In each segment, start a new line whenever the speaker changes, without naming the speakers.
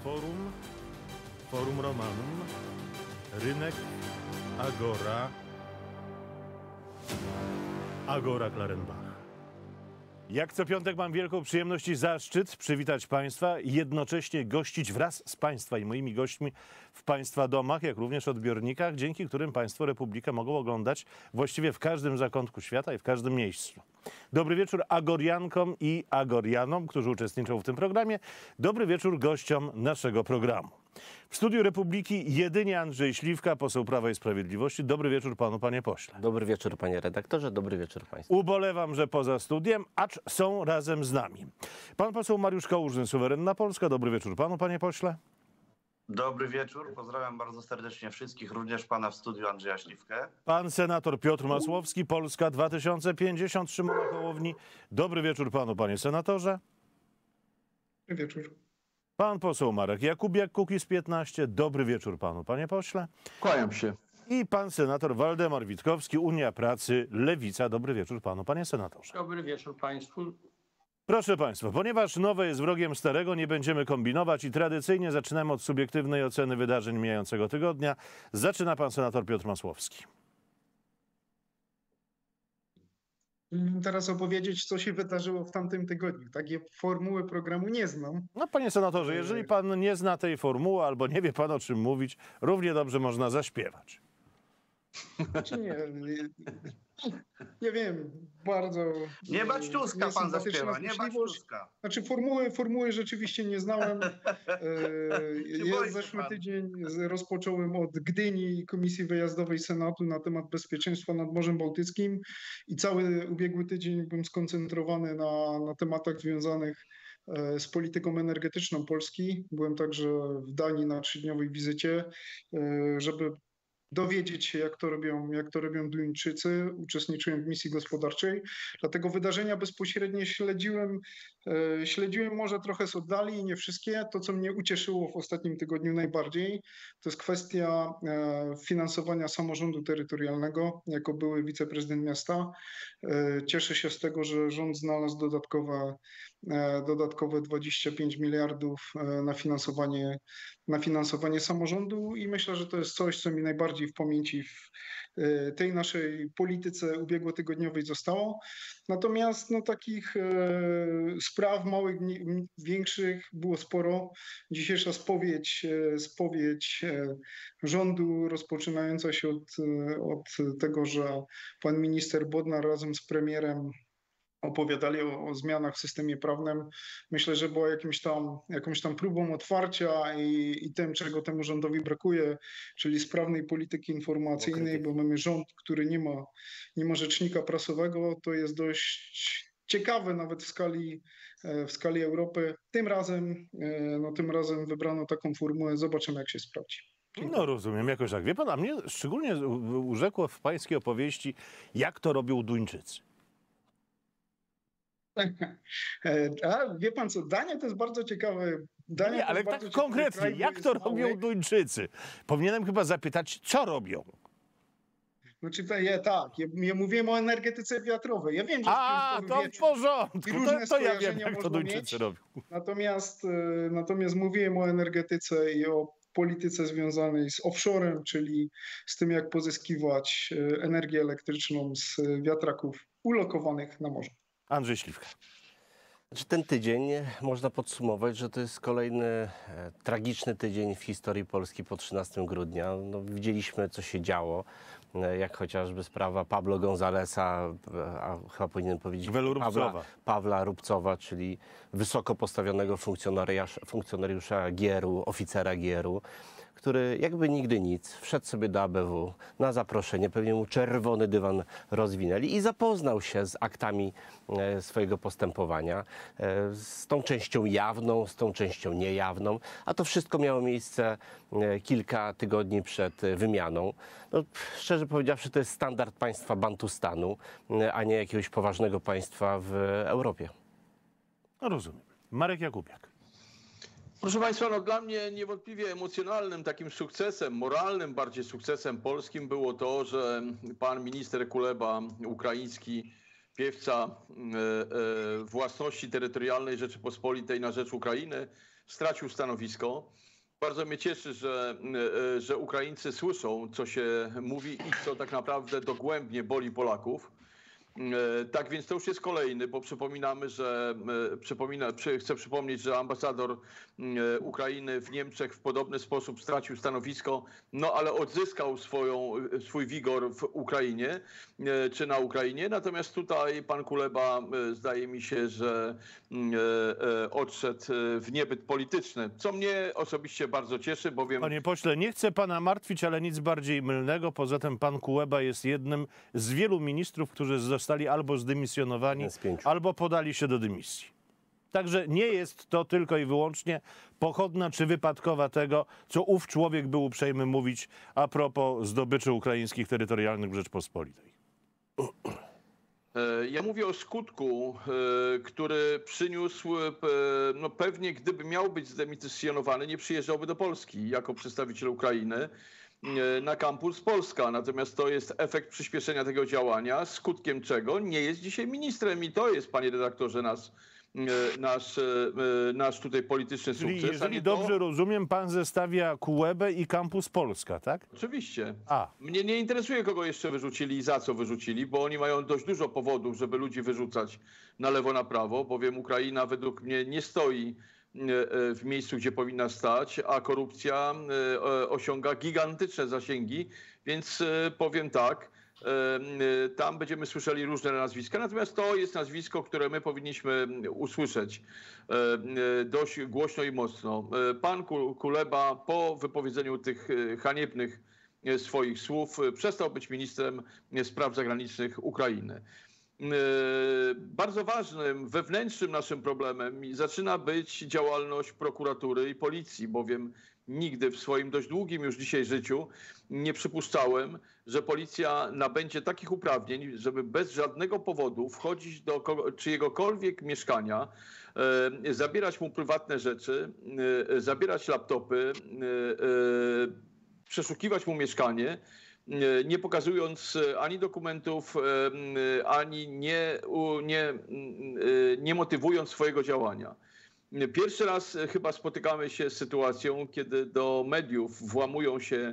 Forum, Forum Romanum, Rynek, Agora, Agora Klarenbach. Jak co piątek mam wielką przyjemność i zaszczyt przywitać Państwa i jednocześnie gościć wraz z Państwa i moimi gośćmi w Państwa domach, jak również odbiornikach, dzięki którym Państwo Republikę mogą oglądać właściwie w każdym zakątku świata i w każdym miejscu. Dobry wieczór Agoriankom i Agorianom, którzy uczestniczą w tym programie. Dobry wieczór gościom naszego programu. W studiu Republiki jedynie Andrzej Śliwka, poseł Prawa i Sprawiedliwości. Dobry wieczór panu, panie pośle.
Dobry wieczór, panie redaktorze. Dobry wieczór państwu.
Ubolewam, że poza studiem, acz są razem z nami. Pan poseł Mariusz Kałużny, Suwerenna Polska. Dobry wieczór panu, panie pośle.
Dobry wieczór. Pozdrawiam bardzo serdecznie wszystkich, również pana w studiu Andrzeja Śliwkę.
Pan senator Piotr Masłowski, Polska 2050, Szymona Hołowni. Dobry wieczór panu, panie senatorze.
Dobry wieczór.
Pan poseł Marek Jakubiak, Kukiz 15. Dobry wieczór panu, panie pośle.
Kłaniam się.
I pan senator Waldemar Witkowski, Unia Pracy, Lewica. Dobry wieczór panu, panie senatorze.
Dobry wieczór państwu.
Proszę państwa, ponieważ nowe jest wrogiem starego, nie będziemy kombinować i tradycyjnie zaczynamy od subiektywnej oceny wydarzeń mijającego tygodnia. Zaczyna pan senator Piotr Masłowski.
Teraz opowiedzieć, co się wydarzyło w tamtym tygodniu. Takie formuły programu nie znam.
No panie senatorze, jeżeli pan nie zna tej formuły albo nie wie pan o czym mówić, równie dobrze można zaśpiewać.
Znaczy nie wiem, bardzo...
Nie bać Tuska pan zaśpiewa, nie bać Tuska.
Znaczy formuły rzeczywiście nie znałem. Zeszły tydzień rozpocząłem od Gdyni, Komisji Wyjazdowej Senatu na temat bezpieczeństwa nad Morzem Bałtyckim i cały ubiegły tydzień byłem skoncentrowany na tematach związanych z polityką energetyczną Polski. Byłem także w Danii na 3-dniowej wizycie, żeby dowiedzieć się, jak to robią Duńczycy. Uczestniczyłem w misji gospodarczej, dlatego wydarzenia bezpośrednio śledziłem może trochę z oddali, nie wszystkie. To, co mnie ucieszyło w ostatnim tygodniu najbardziej, to jest kwestia finansowania samorządu terytorialnego. Jako były wiceprezydent miasta cieszę się z tego, że rząd znalazł dodatkowe 25 miliardów na finansowanie samorządu i myślę, że to jest coś, co mi najbardziej w pamięci w tej naszej polityce ubiegłotygodniowej zostało. Natomiast takich spraw małych, większych było sporo. Dzisiejsza spowiedź rządu rozpoczynająca się od tego, że pan minister Bodnar razem z premierem opowiadali o zmianach w systemie prawnym. Myślę, że była jakąś tam próbą otwarcia i tym, czego temu rządowi brakuje, czyli sprawnej polityki informacyjnej, bo mamy rząd, który nie ma rzecznika prasowego. To jest dość ciekawe nawet w skali Europy. Tym razem wybrano taką formułę. Zobaczymy, jak się sprawdzi.
No rozumiem, jakoś tak. Wie pan, a mnie szczególnie urzekło w pańskiej opowieści, jak to robią Duńczycy.
A wie pan co, Dania to jest bardzo ciekawe.
Nie, ale tak konkretnie, kraj, jak to robią Duńczycy? Powinienem chyba zapytać, co robią?
Znaczy, ja mówiłem o energetyce wiatrowej. Ja wiem, że
to w porządku, to ja wiem, jak to Duńczycy robią.
Natomiast mówiłem o energetyce i o polityce związanej z offshorem, czyli z tym, jak pozyskiwać energię elektryczną z wiatraków ulokowanych na morzu.
Andrzej Śliwka.
Ten tydzień można podsumować, że to jest kolejny tragiczny tydzień w historii Polski po 13 grudnia. Widzieliśmy, co się działo, jak chociażby sprawa Pablo Gonzalesa, a chyba powinienem powiedzieć Pawła Rupcowa, czyli wysoko postawionego funkcjonariusza GIER-u, oficera GIER-u, który jakby nigdy nic wszedł sobie do ABW na zaproszenie, pewnie mu czerwony dywan rozwinęli i zapoznał się z aktami swojego postępowania, z tą częścią jawną, z tą częścią niejawną, a to wszystko miało miejsce kilka tygodni przed wymianą. Szczerze powiedziawszy, to jest standard państwa Bantustanu, a nie jakiegoś poważnego państwa w Europie.
No rozumiem. Marek Jakubiak.
Proszę państwa, dla mnie niewątpliwie emocjonalnym takim sukcesem, moralnym bardziej sukcesem polskim było to, że pan minister Kuleba, ukraiński piewca własności terytorialnej Rzeczypospolitej na rzecz Ukrainy, stracił stanowisko. Bardzo mnie cieszy, że Ukraińcy słyszą, co się mówi i co tak naprawdę dogłębnie boli Polaków. Tak więc to już jest kolejny, bo chcę przypomnieć, że ambasador Ukrainy w Niemczech w podobny sposób stracił stanowisko, no ale odzyskał swój wigor w Ukrainie, czy na Ukrainie. Natomiast tutaj pan Kuleba, zdaje mi się, że odszedł w niebyt polityczny, co mnie osobiście bardzo cieszy, bowiem...
Panie pośle, nie chcę pana martwić, ale nic bardziej mylnego. Poza tym pan Kuleba jest jednym z wielu ministrów, którzy zostali albo zdymisjonowani, albo podali się do dymisji. Także nie jest to tylko i wyłącznie pochodna czy wypadkowa tego, co ów człowiek był uprzejmy mówić a propos zdobyczy ukraińskich terytorialnych w Rzeczpospolitej.
Ja mówię o skutku, który przyniósł, no pewnie gdyby miał być zdymisjonowany, nie przyjeżdżałby do Polski jako przedstawiciel Ukrainy na kampus Polska. Natomiast to jest efekt przyspieszenia tego działania, skutkiem czego nie jest dzisiaj ministrem i to jest, panie redaktorze, nasz tutaj polityczny sukces.
Czyli jeżeli dobrze rozumiem, pan zestawia Kulebę i kampus Polska, tak?
Oczywiście.
A.
Mnie nie interesuje, kogo jeszcze wyrzucili i za co wyrzucili, bo oni mają dość dużo powodów, żeby ludzi wyrzucać na lewo, na prawo, bowiem Ukraina według mnie nie stoi w miejscu, gdzie powinna stać, a korupcja osiąga gigantyczne zasięgi, więc powiem tak, tam będziemy słyszeli różne nazwiska, natomiast to jest nazwisko, które my powinniśmy usłyszeć dość głośno i mocno. Pan Kuleba po wypowiedzeniu tych haniebnych swoich słów przestał być ministrem spraw zagranicznych Ukrainy. Bardzo ważnym wewnętrznym naszym problemem zaczyna być działalność prokuratury i policji, bowiem nigdy w swoim dość długim już dzisiaj życiu nie przypuszczałem, że policja nabędzie takich uprawnień, żeby bez żadnego powodu wchodzić do czyjegokolwiek mieszkania, zabierać mu prywatne rzeczy, zabierać laptopy, przeszukiwać mu mieszkanie, nie pokazując ani dokumentów, ani nie motywując swojego działania. Pierwszy raz chyba spotykamy się z sytuacją, kiedy do mediów włamują się,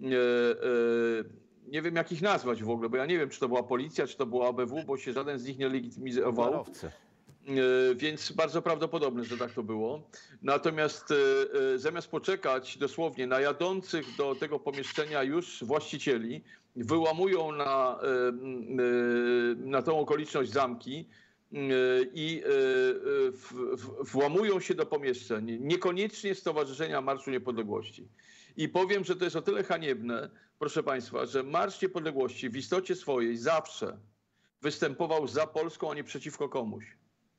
nie wiem jak ich nazwać w ogóle, bo ja nie wiem, czy to była policja, czy to była ABW, bo się żaden z nich nie legitymizował. Więc bardzo prawdopodobne, że tak to było. Natomiast zamiast poczekać dosłownie na jadących do tego pomieszczenia już właścicieli, wyłamują na tą okoliczność zamki i włamują się do pomieszczeń, niekoniecznie Stowarzyszenia Marszu Niepodległości. I powiem, że to jest o tyle haniebne, proszę państwa, że Marsz Niepodległości w istocie swojej zawsze występował za Polską, a nie przeciwko komuś.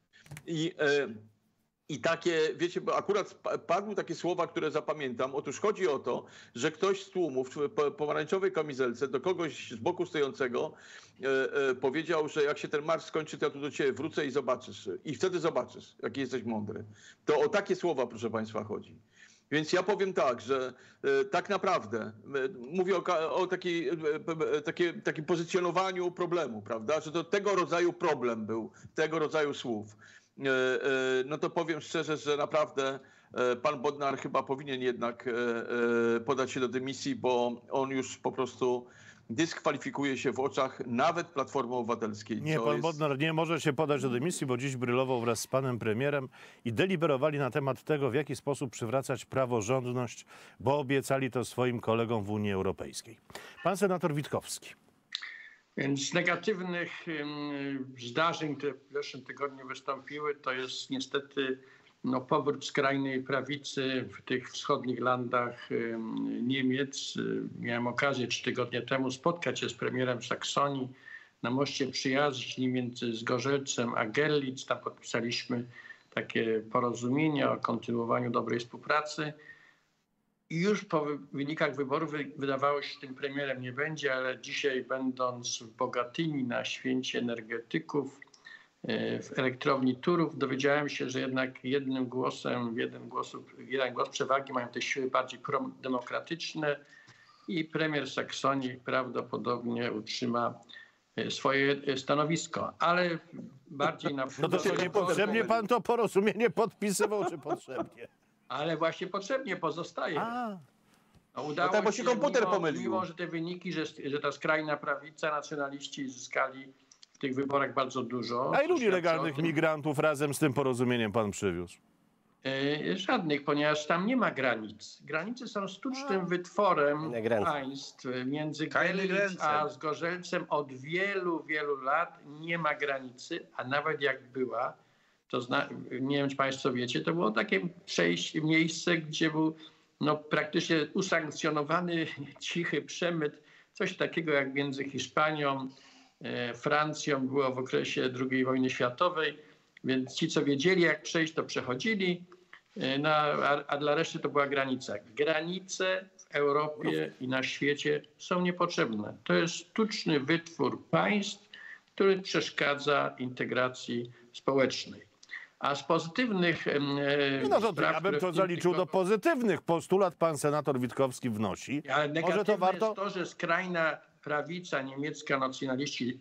I takie, wiecie, bo akurat padły takie słowa, które zapamiętam. Otóż chodzi o to, że ktoś z tłumu w pomarańczowej kamizelce do kogoś z boku stojącego powiedział, że jak się ten marsz skończy, to ja tu do ciebie wrócę i zobaczysz. I wtedy zobaczysz, jaki jesteś mądry. To o takie słowa, proszę państwa, chodzi. Więc ja powiem tak, że tak naprawdę mówię o takim pozycjonowaniu problemu, prawda? Że to tego rodzaju problem był, tego rodzaju słów. No to powiem szczerze, że naprawdę pan Bodnar chyba powinien jednak podać się do dymisji, bo on już po prostu dyskwalifikuje się w oczach nawet Platformy Obywatelskiej.
Nie, pan Bodnar nie może się podać do dymisji, bo dziś brylował wraz z panem premierem i deliberowali na temat tego, w jaki sposób przywracać praworządność, bo obiecali to swoim kolegom w Unii Europejskiej. Pan senator Witkowski.
Więc z negatywnych zdarzeń, które w zeszłym tygodniu wystąpiły, to jest niestety powrót skrajnej prawicy w tych wschodnich landach Niemiec. Miałem okazję 3 tygodnie temu spotkać się z premierem Saksonii na moście przyjaźni między Zgorzelcem a Görlitz. Tam podpisaliśmy takie porozumienie o kontynuowaniu dobrej współpracy. I już po wynikach wyborów wydawało się, że tym premierem nie będzie, ale dzisiaj będąc w Bogatyni na święcie energetyków w elektrowni Turów, dowiedziałem się, że jednak jeden głos przewagi mają te siły bardziej prodemokratyczne i premier Saksonii prawdopodobnie utrzyma swoje stanowisko, ale bardziej na...
No to niepotrzebnie pan to porozumienie podpisywał, czy potrzebnie?
Ale właśnie potrzebnie pozostaje.
A,
No, udało
tak, bo się komputer pomylił.
Mimo, że te wyniki, że ta skrajna prawica, nacjonaliści zyskali w tych wyborach bardzo dużo.
a ilu
Świadczy
nielegalnych
o tym-
migrantów razem z tym porozumieniem pan przywiózł?
Żadnych, ponieważ tam nie ma granic. Granice są sztucznym wytworem
Nie granic.
państw. Między
Kajny
Görlitz
Gręcem.
a Zgorzelcem od wielu, wielu lat nie ma granicy, a nawet jak była, to nie wiem, czy państwo wiecie, to było takie miejsce, gdzie był praktycznie usankcjonowany cichy przemyt, coś takiego jak między Hiszpanią, Francją było w okresie II wojny światowej, więc ci, co wiedzieli, jak przejść, to przechodzili, a dla reszty to była granica. Granice w Europie i na świecie są niepotrzebne. To jest sztuczny wytwór państw, który przeszkadza integracji społecznej. A z pozytywnych
No to
spraw,
ja bym
które
to
w tym
zaliczył do
tygodniu-
pozytywnych. Postulat pan senator Witkowski wnosi.
Ale
Może
negatywne
to warto...
jest to, że skrajna prawica niemiecka, nacjonaliści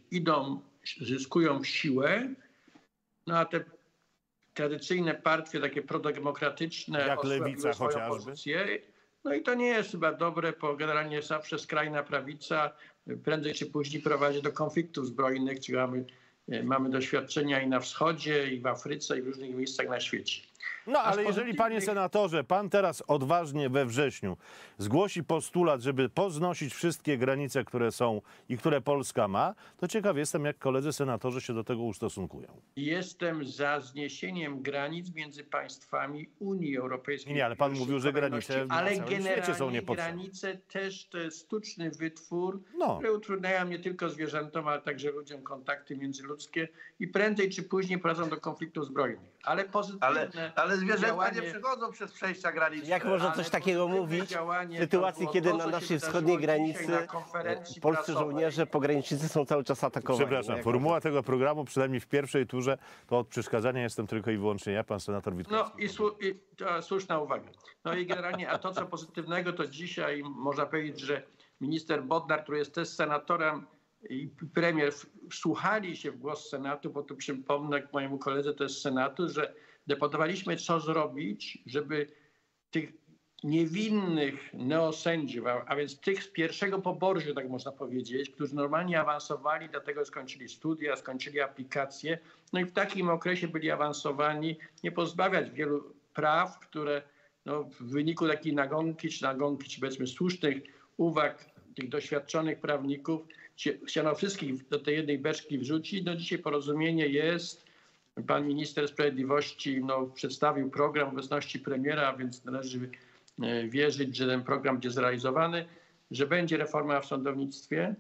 zyskują siłę, no a te tradycyjne partie, takie prodemokratyczne,
Jak
osłabiły
Lewica
swoją
chociażby.
pozycję. No i to nie jest chyba dobre, bo generalnie zawsze skrajna prawica prędzej czy później prowadzi do konfliktów zbrojnych, czyli mamy doświadczenia i na wschodzie, i w Afryce, i w różnych miejscach na świecie.
No
A z
ale jeżeli, panie
pozytywnych-
senatorze, pan teraz odważnie we wrześniu zgłosi postulat, żeby poznosić wszystkie granice, które są i które Polska ma, to ciekaw jestem, jak koledzy senatorzy się do tego ustosunkują.
Jestem za zniesieniem granic między państwami Unii Europejskiej.
Nie, ale pan
w
mówił, że
kolejności.
granice na
Ale
całym świecie
generalnie
są niepotrzebne.
granice też to jest sztuczny wytwór,
No.
które utrudniają nie tylko zwierzętom, ale także ludziom kontakty międzyludzkie i prędzej czy później prowadzą do konfliktów zbrojnych. Ale pozytywne
Ale zwierzęta
działanie-
nie przechodzą przez przejścia graniczne.
Jak można
Ale
coś takiego
pozytywne
mówić
działanie
w sytuacji,
to było
kiedy
to,
na
co się
naszej
wydarzyło
wschodniej
dzisiaj
granicy
na konferencji
polscy
prasowej.
żołnierze, pogranicznicy są cały czas atakowani?
Przepraszam,
Jak
formuła tego programu, przynajmniej w pierwszej turze, to od przeszkadzania jestem tylko i wyłącznie ja, pan senator
No
Witkowski.
i to słuszna uwaga. No i generalnie, a to co pozytywnego, to dzisiaj można powiedzieć, że minister Bodnar, który jest też senatorem i premier wsłuchali się w głos Senatu, bo tu przypomnę mojemu koledze, to jest z Senatu, że debatowaliśmy, co zrobić, żeby tych niewinnych neosędziów, a więc tych z pierwszego poborzu, tak można powiedzieć, którzy normalnie awansowali, dlatego skończyli studia, skończyli aplikacje, no i w takim okresie byli awansowani, nie pozbawiać wielu praw, które w wyniku takiej nagonki, czy powiedzmy słusznych uwag tych doświadczonych prawników chciano wszystkich do tej jednej beczki wrzucić. No dzisiaj porozumienie jest. Pan minister sprawiedliwości przedstawił program w obecności premiera, więc należy wierzyć, że ten program będzie zrealizowany, że będzie reforma w sądownictwie,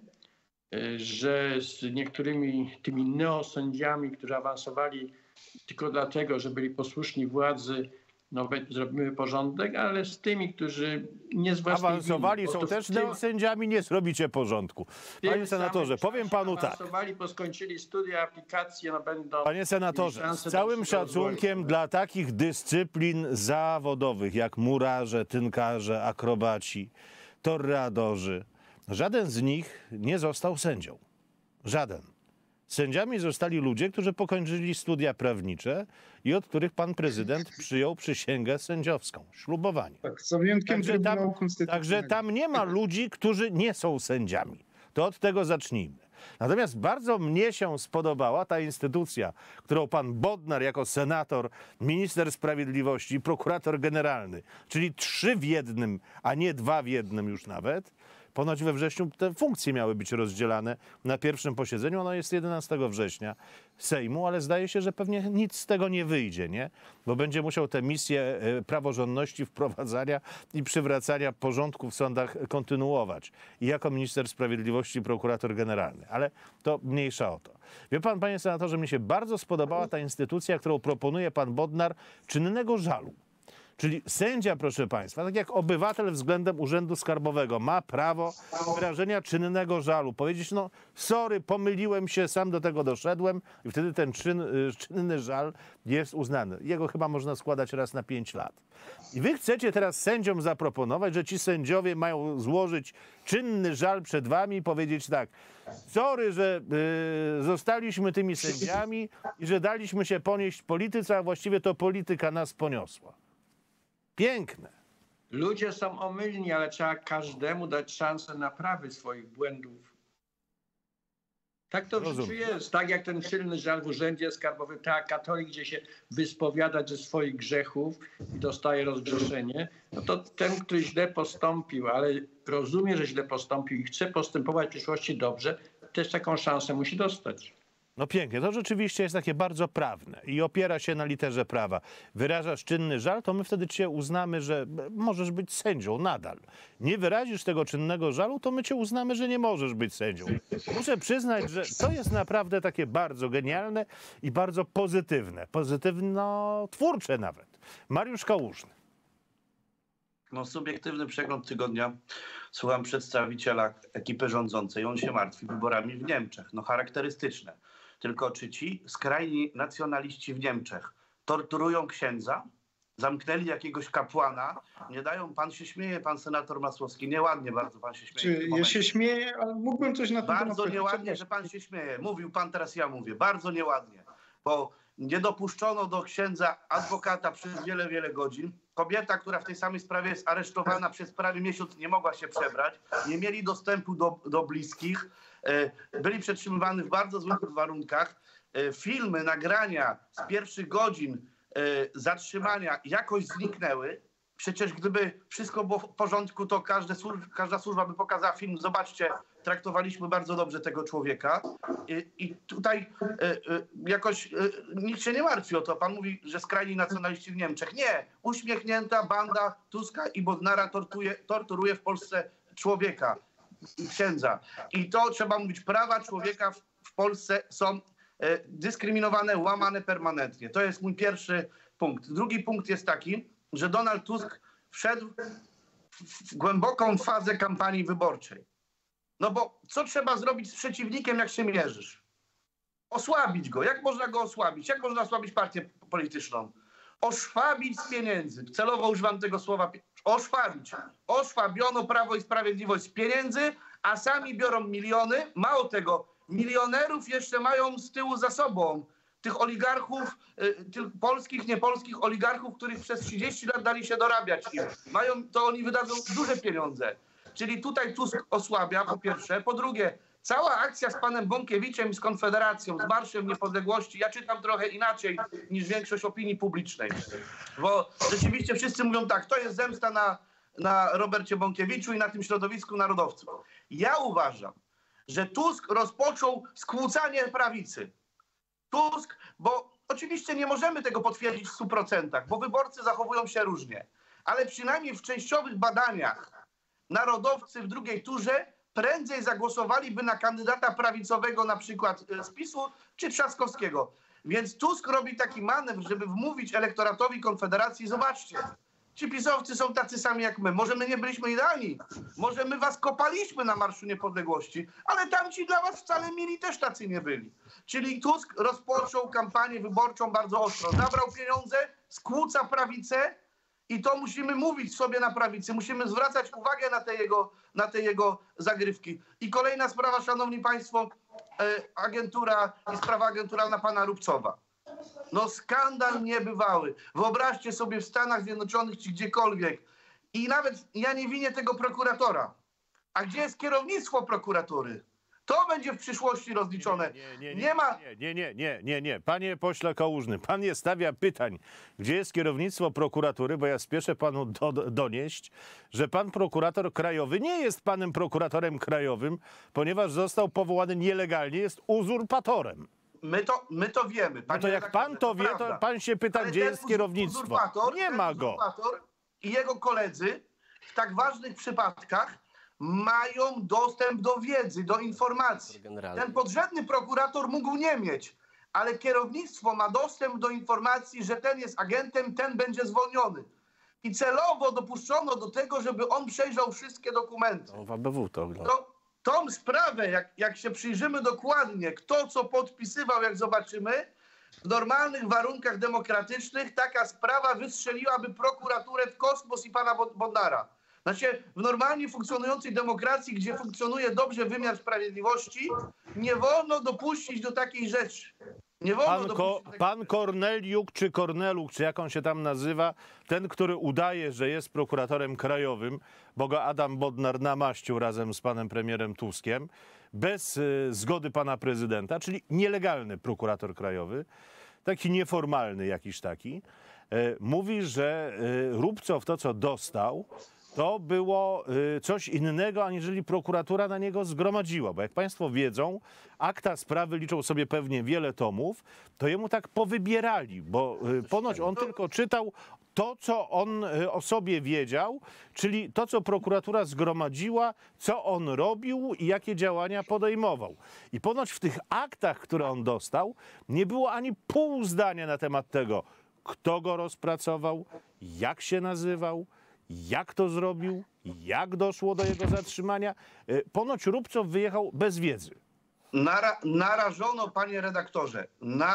że z niektórymi tymi neosędziami, którzy awansowali tylko dlatego, że byli posłuszni władzy, zrobimy porządek, ale z tymi, którzy nie z własnej
Awansowali
winy,
są
bo to
też
w tym-
neosędziami, nie zrobicie porządku. Panie
tym
senatorze,
samym
powiem
czasie
panu tak.
awansowali, bo skończyli studia, aplikacje, będą...
Panie senatorze,
mieli szansę
z
do
całym
dalszego
szacunkiem
rozwoju.
dla takich dyscyplin zawodowych jak murarze, tynkarze, akrobaci, torreadorzy, żaden z nich nie został sędzią. Żaden. Sędziami zostali ludzie, którzy pokończyli studia prawnicze i od których pan prezydent przyjął przysięgę sędziowską, ślubowanie.
Tak, za wyjątkiem
Także
Trybunału
tam,
Konstytucyjnego.
także tam nie ma ludzi, którzy nie są sędziami. To od tego zacznijmy. Natomiast bardzo mnie się spodobała ta instytucja, którą pan Bodnar jako senator, minister sprawiedliwości i prokurator generalny, czyli 3 w 1, a nie 2 w 1 już nawet. Ponoć we wrześniu te funkcje miały być rozdzielane na pierwszym posiedzeniu. Ono jest 11 września Sejmu, ale zdaje się, że pewnie nic z tego nie wyjdzie, nie? Bo będzie musiał tę misję praworządności, wprowadzania i przywracania porządku w sądach kontynuować. I jako minister sprawiedliwości i prokurator generalny. Ale to mniejsza o to. Wie pan, panie senatorze, mi się bardzo spodobała ta instytucja, którą proponuje pan Bodnar, czynnego żalu. Czyli sędzia, proszę państwa, tak jak obywatel względem Urzędu Skarbowego ma prawo wyrażenia czynnego żalu. Powiedzieć, sorry, pomyliłem się, sam do tego doszedłem i wtedy ten czynny żal jest uznany. Jego chyba można składać raz na 5 lat. I wy chcecie teraz sędziom zaproponować, że ci sędziowie mają złożyć czynny żal przed wami i powiedzieć tak, sorry, że zostaliśmy tymi sędziami i że daliśmy się ponieść polityce, a właściwie to polityka nas poniosła. Piękne.
Ludzie są omylni, ale trzeba każdemu dać szansę naprawy swoich błędów. Tak to w życiu
Rozumiem.
jest. Tak jak ten silny żal w urzędzie skarbowym, tak katolik, gdzie się wyspowiada ze swoich grzechów i dostaje rozgrzeszenie, no to ten, który źle postąpił, ale rozumie, że źle postąpił i chce postępować w przyszłości dobrze, też taką szansę musi dostać.
No pięknie, to rzeczywiście jest takie bardzo prawne i opiera się na literze prawa. Wyrażasz czynny żal, to my wtedy cię uznamy, że możesz być sędzią nadal. Nie wyrazisz tego czynnego żalu, to my cię uznamy, że nie możesz być sędzią. Muszę przyznać, że to jest naprawdę takie bardzo genialne i bardzo pozytywne. Pozytywno-twórcze nawet. Mariusz Kałużny.
No, subiektywny przegląd tygodnia. Słucham przedstawiciela ekipy rządzącej. On się martwi wyborami w Niemczech. No charakterystyczne. Tylko czy ci skrajni nacjonaliści w Niemczech torturują księdza? Zamknęli jakiegoś kapłana? Nie dają, pan się śmieje, pan senator Masłowski. Nieładnie bardzo pan się śmieje.
Czy ja się śmieję, ale mógłbym coś na ten temat
Bardzo
powiedzieć.
nieładnie, że pan się śmieje. Mówił pan, teraz ja mówię. Bardzo nieładnie, bo nie dopuszczono do księdza adwokata przez wiele, wiele godzin. Kobieta, która w tej samej sprawie jest aresztowana przez prawie miesiąc, nie mogła się przebrać. Nie mieli dostępu do bliskich. Byli przetrzymywani w bardzo złych warunkach. Filmy, nagrania z pierwszych godzin zatrzymania jakoś zniknęły. Przecież gdyby wszystko było w porządku, to każda służba by pokazała film. Zobaczcie, traktowaliśmy bardzo dobrze tego człowieka. I tutaj jakoś nikt się nie martwi o to. Pan mówi, że skrajni nacjonaliści w Niemczech. Nie. Uśmiechnięta banda Tuska i Bodnara torturuje w Polsce człowieka, księdza. I to trzeba mówić, prawa człowieka w Polsce są dyskryminowane, łamane permanentnie. To jest mój pierwszy punkt. Drugi punkt jest taki, że Donald Tusk wszedł w głęboką fazę kampanii wyborczej. No bo co trzeba zrobić z przeciwnikiem, jak się mierzysz? Osłabić go. Jak można go osłabić? Jak można osłabić partię polityczną? Oszwabić z pieniędzy. Celowo używam tego słowa. Oszwabić. Osłabiono Prawo i Sprawiedliwość z pieniędzy, a sami biorą miliony. Mało tego, milionerów jeszcze mają z tyłu za sobą. Tych oligarchów, tych polskich, niepolskich oligarchów, których przez 30 lat dali się dorabiać im. To oni wydadzą duże pieniądze. Czyli tutaj Tusk osłabia, po pierwsze. Po drugie, cała akcja z panem Bąkiewiczem i z Konfederacją, z Marszem Niepodległości, ja czytam trochę inaczej niż większość opinii publicznej. Bo rzeczywiście wszyscy mówią tak, to jest zemsta na Robercie Bąkiewiczu i na tym środowisku narodowców. Ja uważam, że Tusk rozpoczął skłócanie prawicy. Tusk, bo oczywiście nie możemy tego potwierdzić w 100%, bo wyborcy zachowują się różnie. Ale przynajmniej w częściowych badaniach narodowcy w drugiej turze prędzej zagłosowaliby na kandydata prawicowego, na przykład z PiS-u czy Trzaskowskiego. Więc Tusk robi taki manewr, żeby wmówić elektoratowi Konfederacji, zobaczcie, ci pisowcy są tacy sami jak my. Może my nie byliśmy idealni, może my was kopaliśmy na Marszu Niepodległości, ale tamci dla was wcale mili też tacy nie byli. Czyli Tusk rozpoczął kampanię wyborczą bardzo ostro. Zabrał pieniądze, skłóca prawicę i to musimy mówić sobie na prawicy. Musimy zwracać uwagę na te jego zagrywki. I kolejna sprawa, szanowni państwo, sprawa agenturalna pana Rubcowa. No skandal niebywały. Wyobraźcie sobie w Stanach Zjednoczonych czy gdziekolwiek. I nawet ja nie winię tego prokuratora. A gdzie jest kierownictwo prokuratury? To będzie w przyszłości rozliczone.
Nie. Panie pośle Kałużny, pan nie stawia pytań, gdzie jest kierownictwo prokuratury, bo ja spieszę panu donieść, że pan prokurator krajowy nie jest panem prokuratorem krajowym, ponieważ został powołany nielegalnie, jest uzurpatorem.
My to wiemy.
No to jak pan to wie, to pan się pyta,
ale
gdzie jest kierownictwo. Nie ma go.
I jego koledzy w tak ważnych przypadkach mają dostęp do wiedzy, do informacji. Ten podrzędny prokurator mógł nie mieć, ale kierownictwo ma dostęp do informacji, że ten jest agentem, ten będzie zwolniony. I celowo dopuszczono do tego, żeby on przejrzał wszystkie dokumenty.
W ABW to ogląda.
Tą sprawę, jak się przyjrzymy dokładnie, kto co podpisywał, jak zobaczymy, w normalnych warunkach demokratycznych taka sprawa wystrzeliłaby prokuraturę w kosmos i pana Bodnara. Znaczy, w normalnie funkcjonującej demokracji, gdzie funkcjonuje dobrze wymiar sprawiedliwości, nie wolno dopuścić do takiej rzeczy. Nie wolno dopuścić tego.
Pan Korneliuk czy Korneluk, czy jak on się tam nazywa, ten, który udaje, że jest prokuratorem krajowym, bo go Adam Bodnar namaścił razem z panem premierem Tuskiem, bez zgody pana prezydenta, czyli nielegalny prokurator krajowy, taki nieformalny jakiś taki, mówi, że Rubcow to, co dostał, to było coś innego, aniżeli prokuratura na niego zgromadziła. Bo jak państwo wiedzą, akta sprawy liczą sobie pewnie wiele tomów, to jemu tak powybierali, bo ponoć on tylko czytał to, co on o sobie wiedział, czyli to, co prokuratura zgromadziła, co on robił i jakie działania podejmował. I ponoć w tych aktach, które on dostał, nie było ani pół zdania na temat tego, kto go rozpracował, jak się nazywał, jak to zrobił, jak doszło do jego zatrzymania. Ponoć Rubcow wyjechał bez wiedzy.
Narażono, panie redaktorze,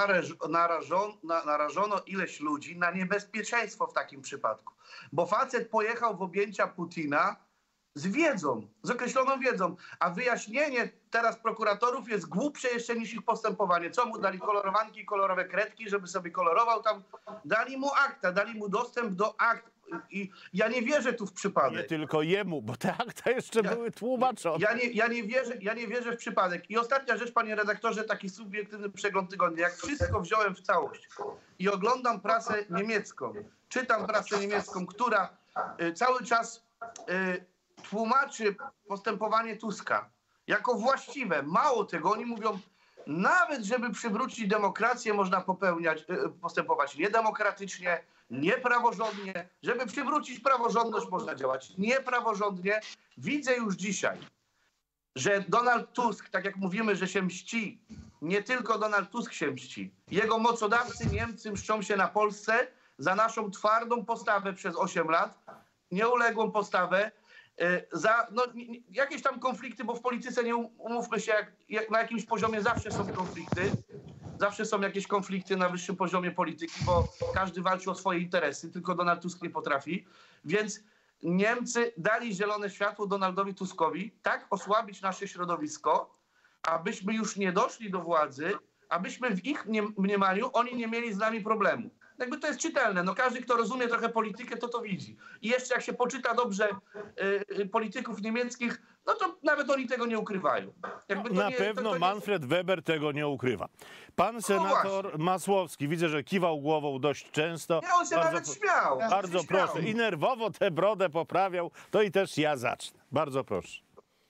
narażono ileś ludzi na niebezpieczeństwo w takim przypadku. Bo facet pojechał w objęcia Putina z wiedzą, z określoną wiedzą, a wyjaśnienie teraz prokuratorów jest głupsze jeszcze niż ich postępowanie. Co mu dali? Kolorowanki i kolorowe kredki, żeby sobie kolorował tam. Dali mu akta, dali mu dostęp do akt. I ja nie wierzę tu w przypadek.
Nie tylko jemu, bo te akta jeszcze były tłumaczone.
Ja nie wierzę w przypadek. I ostatnia rzecz, panie redaktorze, taki subiektywny przegląd tygodnia. Jak wszystko wziąłem w całość i oglądam prasę niemiecką, czytam prasę niemiecką, która cały czas tłumaczy postępowanie Tuska jako właściwe. Mało tego, oni mówią, nawet żeby przywrócić demokrację, można postępować niedemokratycznie, niepraworządnie. Żeby przywrócić praworządność, można działać niepraworządnie. Widzę już dzisiaj, że Donald Tusk, tak jak mówimy, że się mści, nie tylko Donald Tusk się mści. Jego mocodawcy Niemcy mszczą się na Polsce za naszą twardą postawę przez 8 lat, nieuległą postawę, za jakieś tam konflikty, bo w polityce, nie umówmy się, jak na jakimś poziomie zawsze są konflikty. Zawsze są jakieś konflikty na wyższym poziomie polityki, bo każdy walczy o swoje interesy, tylko Donald Tusk nie potrafi. Więc Niemcy dali zielone światło Donaldowi Tuskowi, tak osłabić nasze środowisko, abyśmy już nie doszli do władzy, abyśmy w ich mniemaniu oni nie mieli z nami problemu. Jakby to jest czytelne. No każdy, kto rozumie trochę politykę, to widzi. I jeszcze jak się poczyta dobrze polityków niemieckich, no to nawet oni tego nie ukrywają.
Na pewno Manfred Weber tego nie ukrywa. Pan senator Masłowski, widzę, że kiwał głową dość często.
Nie, on się nawet śmiał.
Bardzo proszę. I nerwowo tę brodę poprawiał, to i też ja zacznę. Bardzo proszę.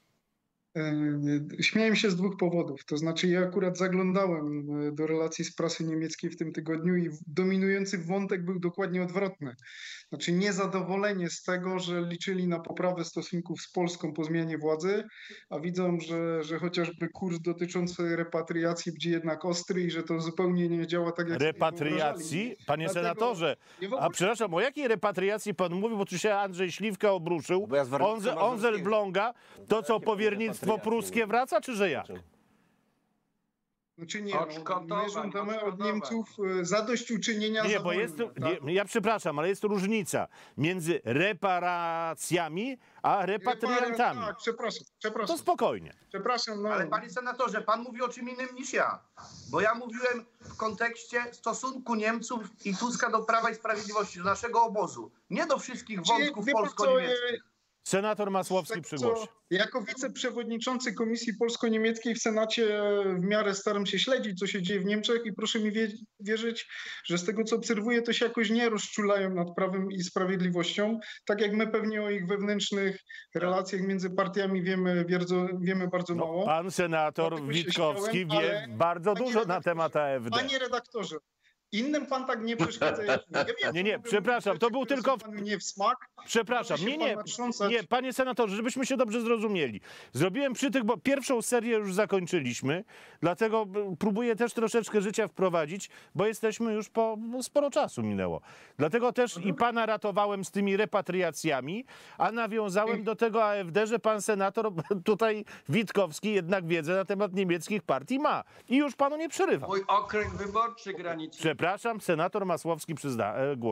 Śmiałem się z dwóch powodów. To znaczy ja akurat zaglądałem do relacji z prasy niemieckiej w tym tygodniu i dominujący wątek był dokładnie odwrotny. Znaczy niezadowolenie z tego, że liczyli na poprawę stosunków z Polską po zmianie władzy, a widzą, że chociażby kurs dotyczący repatriacji będzie jednak ostry i że to zupełnie nie działa tak, jak
repatriacji? Panie senatorze, a przepraszam, o jakiej repatriacji pan mówi, bo tu się Andrzej Śliwka obruszył, on z Elbląga, to co powiernictwo pruskie wraca, czy że jak?
Znaczy nie, my żądamy od Niemców zadośćuczynienia za
bo jest, ja przepraszam, ale jest różnica między reparacjami a repatriantami.
Tak, przepraszam.
To spokojnie.
Przepraszam,
Ale panie senatorze, pan mówi o czym innym niż ja. Bo ja mówiłem w kontekście stosunku Niemców i Tuska do Prawa i Sprawiedliwości, do naszego obozu. Nie do wszystkich wątków polsko-niemieckich.
Senator Masłowski przygłosi.
Jako wiceprzewodniczący Komisji Polsko-Niemieckiej w Senacie w miarę staram się śledzić, co się dzieje w Niemczech i proszę mi wierzyć, że z tego, co obserwuję, to się jakoś nie rozczulają nad prawem i sprawiedliwością. Tak jak my pewnie o ich wewnętrznych relacjach między partiami wiemy bardzo mało.
Pan senator Witkowski wie bardzo dużo na temat AfD.
Panie redaktorze, innym pan tak nie przeszkadza jak mnie.
Nie, przepraszam, to był tylko...
Panu nie w smak.
Przepraszam, nie, panie senatorze, żebyśmy się dobrze zrozumieli. Zrobiłem przytyk, bo pierwszą serię już zakończyliśmy, dlatego próbuję też troszeczkę życia wprowadzić, bo jesteśmy już sporo czasu minęło. Dlatego też i pana ratowałem z tymi repatriacjami, a nawiązałem do tego AfD, że pan senator tutaj Witkowski jednak wiedzę na temat niemieckich partii ma. I już panu nie przerywam.
Mój okręg wyborczy graniczny.
Przepraszam, senator Masłowski głoś.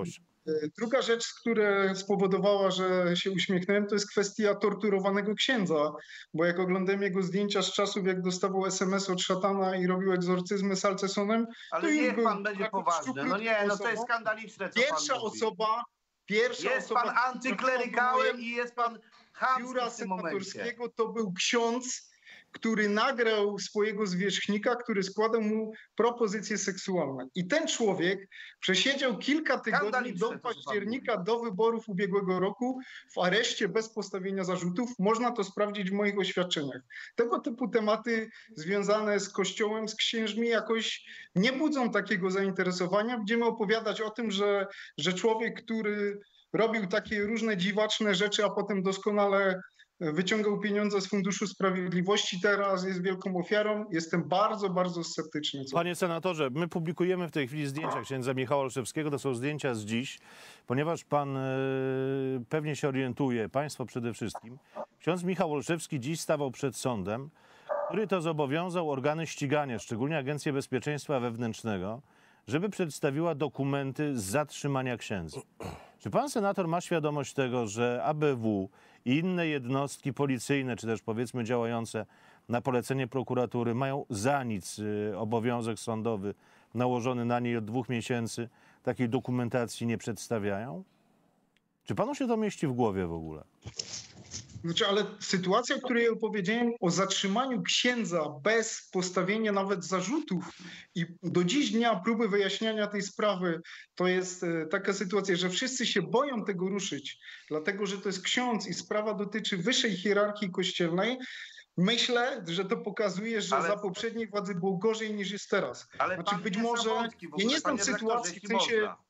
Druga rzecz, która spowodowała, że się uśmiechnąłem, to jest kwestia torturowanego księdza, bo jak oglądałem jego zdjęcia z czasów, jak dostawał SMS od szatana i robił egzorcyzmy salcesonem,
Ale
to już
niech
był
pan będzie
taką
poważny. No nie, no to
osobą.
jest skandaliczne, co
Pierwsza
pan mówi.
osoba,
Jest pan antyklerykałem i jest pan chamski
biura
w tym momencie.
senatorskiego, to był ksiądz, który nagrał swojego zwierzchnika, który składał mu propozycje seksualne. I ten człowiek przesiedział kilka tygodni
Skandaliczne
do
to, co pan
października, do wyborów ubiegłego roku w areszcie bez postawienia zarzutów. Można to sprawdzić w moich oświadczeniach. Tego typu tematy związane z Kościołem, z księżmi jakoś nie budzą takiego zainteresowania. Będziemy opowiadać o tym, że człowiek, który robił takie różne dziwaczne rzeczy, a potem doskonale wyciągał pieniądze z Funduszu Sprawiedliwości, teraz jest wielką ofiarą. Jestem bardzo, bardzo sceptyczny.
Panie senatorze, my publikujemy w tej chwili zdjęcia księdza Michała Olszewskiego. To są zdjęcia z dziś, ponieważ pan pewnie się orientuje, państwo przede wszystkim. Ksiądz Michał Olszewski dziś stawał przed sądem, który to zobowiązał organy ścigania, szczególnie Agencję Bezpieczeństwa Wewnętrznego, żeby przedstawiła dokumenty z zatrzymania księdza. Czy pan senator ma świadomość tego, że ABW i inne jednostki policyjne, czy też powiedzmy działające na polecenie prokuratury, mają za nic obowiązek sądowy nałożony na niej od 2 miesięcy, takiej dokumentacji nie przedstawiają? Czy panu się to mieści w głowie w ogóle?
Znaczy, ale sytuacja, o której opowiedziałem, o zatrzymaniu księdza bez postawienia nawet zarzutów i do dziś dnia próby wyjaśniania tej sprawy, to jest taka sytuacja, że wszyscy się boją tego ruszyć, dlatego że to jest ksiądz i sprawa dotyczy wyższej hierarchii kościelnej. Myślę, że to pokazuje, że za poprzedniej władzy było gorzej niż jest teraz.
Ale
znaczy, być
nie
może, ja nie znam
panie
sytuacji, w sensie
można.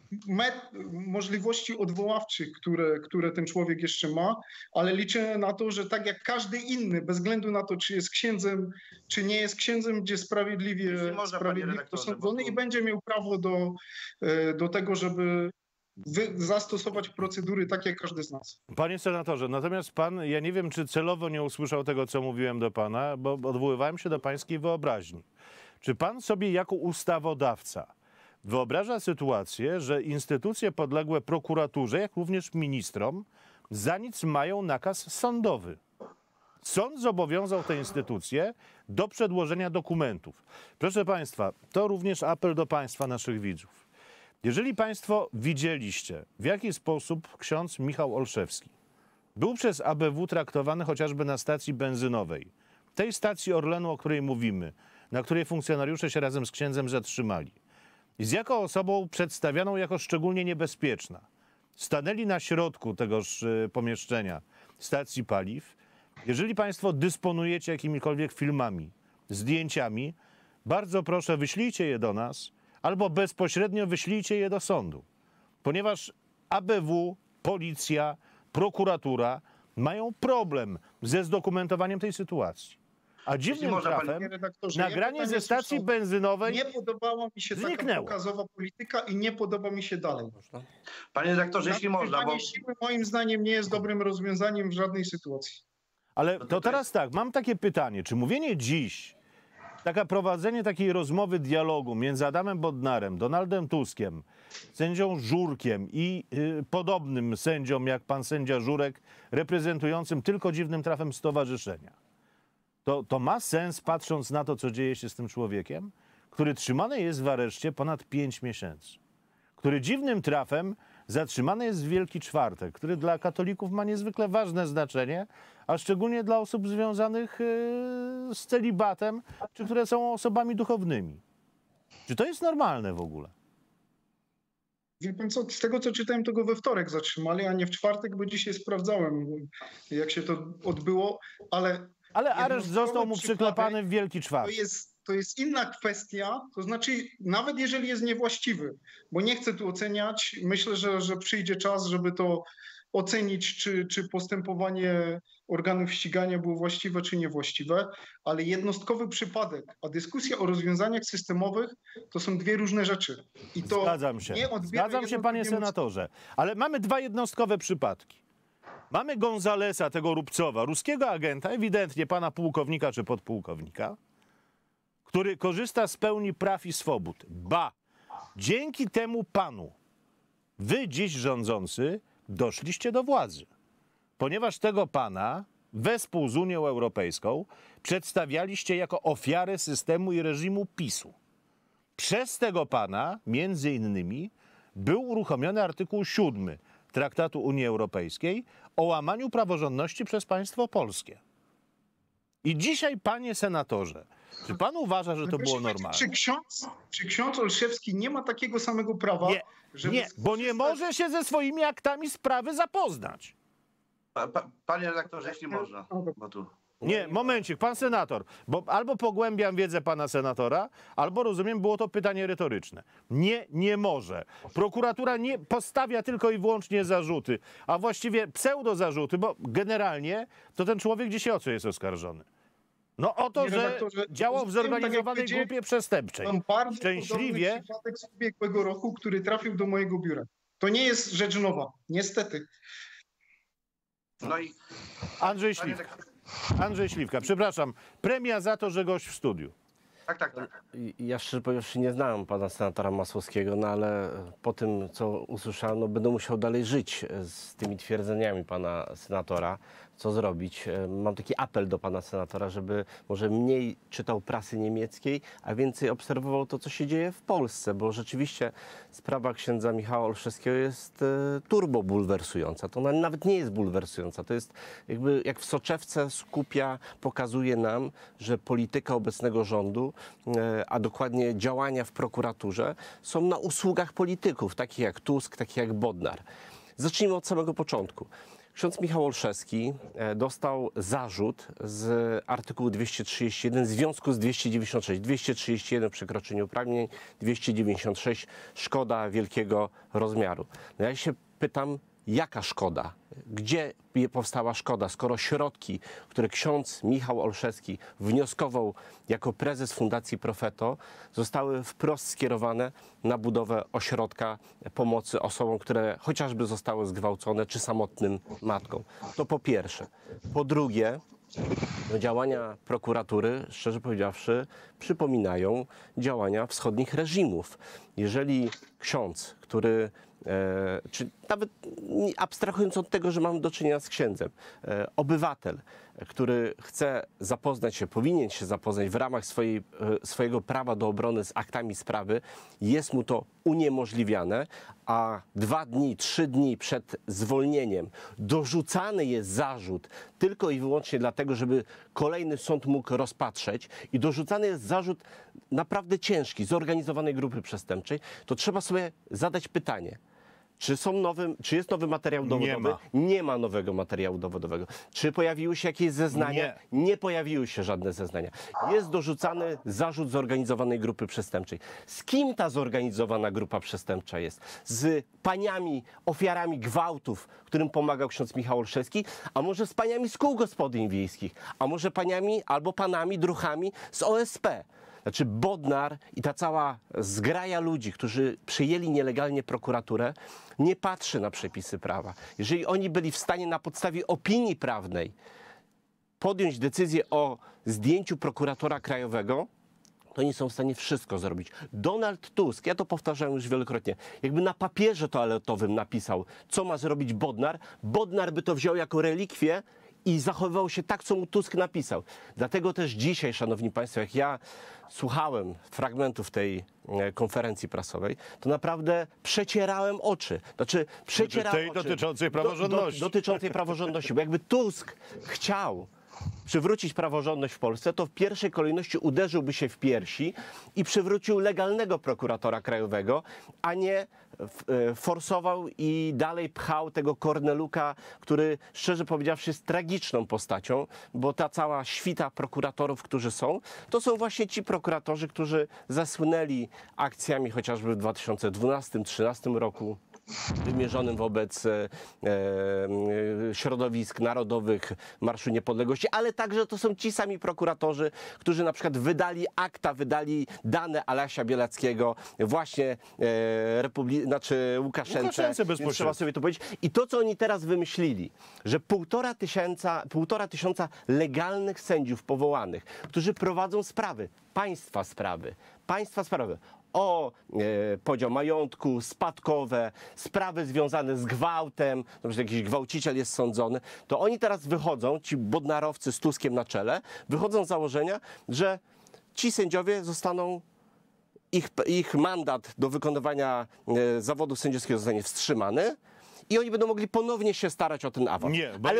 możliwości odwoławczych, które ten człowiek jeszcze ma, ale liczę na to, że tak jak każdy inny, bez względu na to, czy jest księdzem, czy nie jest księdzem, będzie sprawiedliwie osądzony i będzie miał prawo do tego, żeby zastosować procedury takie jak każdy z nas.
Panie senatorze, natomiast pan, ja nie wiem, czy celowo nie usłyszał tego, co mówiłem do pana, bo odwoływałem się do pańskiej wyobraźni. Czy pan sobie jako ustawodawca wyobraża sytuację, że instytucje podległe prokuraturze, jak również ministrom, za nic mają nakaz sądowy? Sąd zobowiązał te instytucje do przedłożenia dokumentów. Proszę państwa, to również apel do państwa, naszych widzów. Jeżeli państwo widzieliście, w jaki sposób ksiądz Michał Olszewski był przez ABW traktowany chociażby na stacji benzynowej, tej stacji Orlenu, o której mówimy, na której funkcjonariusze się razem z księdzem zatrzymali, i z jaką osobą przedstawianą jako szczególnie niebezpieczna, stanęli na środku tegoż pomieszczenia stacji paliw. Jeżeli państwo dysponujecie jakimikolwiek filmami, zdjęciami, bardzo proszę, wyślijcie je do nas albo bezpośrednio wyślijcie je do sądu, ponieważ ABW, policja, prokuratura mają problem ze zdokumentowaniem tej sytuacji. A dziwnym trafem nagranie ze stacji benzynowej
nie podobała mi się
zniknęło.
Taka pokazowa polityka i nie podoba mi się dalej.
Panie redaktorze, jeśli można, bo...
Siły moim zdaniem nie jest dobrym rozwiązaniem w żadnej sytuacji.
Ale to teraz tak, mam takie pytanie, czy mówienie dziś, prowadzenie takiej rozmowy, dialogu między Adamem Bodnarem, Donaldem Tuskiem, sędzią Żurkiem i podobnym sędziom jak pan sędzia Żurek, reprezentującym tylko dziwnym trafem stowarzyszenia, to ma sens, patrząc na to, co dzieje się z tym człowiekiem, który trzymany jest w areszcie ponad 5 miesięcy, który dziwnym trafem zatrzymany jest w Wielki Czwartek, który dla katolików ma niezwykle ważne znaczenie, a szczególnie dla osób związanych z celibatem, czy które są osobami duchownymi. Czy to jest normalne w ogóle?
Wie pan co, z tego co czytałem, to go we wtorek zatrzymali, a nie w czwartek, bo dzisiaj sprawdzałem, jak się to odbyło, ale
areszt został mu przyklepany w Wielki Czwartek.
To jest inna kwestia, to znaczy nawet jeżeli jest niewłaściwy, bo nie chcę tu oceniać, myślę, że przyjdzie czas, żeby to ocenić, czy postępowanie organów ścigania było właściwe, czy niewłaściwe, ale jednostkowy przypadek, a dyskusja o rozwiązaniach systemowych to są dwie różne rzeczy. I to
Zgadzam się, panie senatorze, ale mamy 2 jednostkowe przypadki. Mamy Gonzalesa, tego Rubcowa, ruskiego agenta, ewidentnie pana pułkownika czy podpułkownika, który korzysta z pełni praw i swobód. Ba, dzięki temu panu Wy dziś rządzący doszliście do władzy, ponieważ tego pana wespół z Unią Europejską przedstawialiście jako ofiarę systemu i reżimu PiS-u. Przez tego pana, między innymi, był uruchomiony artykuł 7 Traktatu Unii Europejskiej o łamaniu praworządności przez państwo polskie. I dzisiaj, panie senatorze, czy pan uważa, że to było normalne?
Czy ksiądz Olszewski nie ma takiego samego prawa, żeby
Nie, bo nie może się ze swoimi aktami sprawy zapoznać.
Panie redaktorze, jeśli można. Bo tu...
Nie, momencik, pan senator, bo albo pogłębiam wiedzę pana senatora, albo rozumiem, było to pytanie retoryczne. Nie może. Prokuratura nie postawia tylko i wyłącznie zarzuty, a właściwie pseudozarzuty, bo generalnie to ten człowiek dzisiaj o co jest oskarżony? No o to, że działał w zorganizowanej grupie przestępczej.
Mam bardzo
Szczęśliwie...
podobny przypadek z ubiegłego roku, który trafił do mojego biura. To nie jest rzecz nowa, niestety.
No i...
Andrzej Śliwka, przepraszam, premia za to, że gość w studiu.
Tak.
Ja szczerze powiedziawszy nie znałem pana senatora Masłowskiego, no ale po tym, co usłyszałem, no będę musiał dalej żyć z tymi twierdzeniami pana senatora. Co zrobić? Mam taki apel do pana senatora, żeby może mniej czytał prasy niemieckiej, a więcej obserwował to, co się dzieje w Polsce, bo rzeczywiście sprawa księdza Michała Olszewskiego jest turbo bulwersująca. To ona nawet nie jest bulwersująca. To jest jakby jak w soczewce skupia, pokazuje nam, że polityka obecnego rządu, a dokładnie działania w prokuraturze są na usługach polityków, takich jak Tusk, takich jak Bodnar. Zacznijmy od samego początku. Ksiądz Michał Olszewski dostał zarzut z artykułu 231 w związku z 296. 231 przekroczenie uprawnień, 296 szkoda wielkiego rozmiaru. No ja się pytam, jaka szkoda? Gdzie powstała szkoda, skoro środki, które ksiądz Michał Olszewski wnioskował jako prezes Fundacji Profeto, zostały wprost skierowane na budowę ośrodka pomocy osobom, które chociażby zostały zgwałcone, czy samotnym matkom. To po pierwsze. Po drugie, działania prokuratury, szczerze powiedziawszy, przypominają działania wschodnich reżimów. Jeżeli ksiądz, który czy nawet abstrahując od tego, że mamy do czynienia z księdzem, obywatel, który chce zapoznać się, powinien się zapoznać w ramach swojego prawa do obrony z aktami sprawy, jest mu to uniemożliwiane, a 2 dni, 3 dni przed zwolnieniem dorzucany jest zarzut tylko i wyłącznie dlatego, żeby kolejny sąd mógł rozpatrzeć i dorzucany jest zarzut naprawdę ciężki, zorganizowanej grupy przestępczej, to trzeba sobie zadać pytanie. Czy jest nowy materiał dowodowy? Nie ma nowego materiału dowodowego. Czy pojawiły się jakieś zeznania? Nie pojawiły się żadne zeznania. Jest dorzucany zarzut zorganizowanej grupy przestępczej. Z kim ta zorganizowana grupa przestępcza jest? Z paniami, ofiarami gwałtów, którym pomagał ksiądz Michał Olszewski? A może z paniami z kół gospodyń wiejskich? A może paniami albo panami, druchami z OSP? Znaczy Bodnar i ta cała zgraja ludzi, którzy przejęli nielegalnie prokuraturę, nie patrzy na przepisy prawa. Jeżeli oni byli w stanie na podstawie opinii prawnej podjąć decyzję o zdjęciu prokuratora krajowego, to oni są w stanie wszystko zrobić. Donald Tusk, ja to powtarzałem już wielokrotnie, jakby na papierze toaletowym napisał, co ma zrobić Bodnar, Bodnar by to wziął jako relikwię i zachowywał się tak, co mu Tusk napisał. Dlatego też dzisiaj, szanowni państwo, jak ja słuchałem fragmentów tej konferencji prasowej, to naprawdę przecierałem oczy. Znaczy,
tej dotyczącej praworządności.
Dotyczącej praworządności, bo jakby Tusk chciał przywrócić praworządność w Polsce, to w pierwszej kolejności uderzyłby się w piersi i przywrócił legalnego prokuratora krajowego, a nie forsował i dalej pchał tego Korneluka, który szczerze powiedziawszy jest tragiczną postacią, bo ta cała świta prokuratorów, którzy są, to są właśnie ci prokuratorzy, którzy zasłynęli akcjami chociażby w 2012-2013 roku, wymierzonym wobec środowisk narodowych Marszu Niepodległości, ale także to są ci sami prokuratorzy, którzy na przykład wydali dane Alesia Białackiego właśnie Łukaszence trzeba sobie to powiedzieć. I to, co oni teraz wymyślili, że 1,5 tysiąca legalnych sędziów powołanych, którzy prowadzą sprawy, państwa sprawy, o podział majątku, spadkowe, sprawy związane z gwałtem, na przykład jakiś gwałciciel jest sądzony, to oni teraz wychodzą, ci bodnarowcy z Tuskiem na czele, wychodzą z założenia, że ci sędziowie zostaną, ich mandat do wykonywania zawodu sędziowskiego zostanie wstrzymany i oni będą mogli ponownie się starać o ten awans.
Nie, bo
ale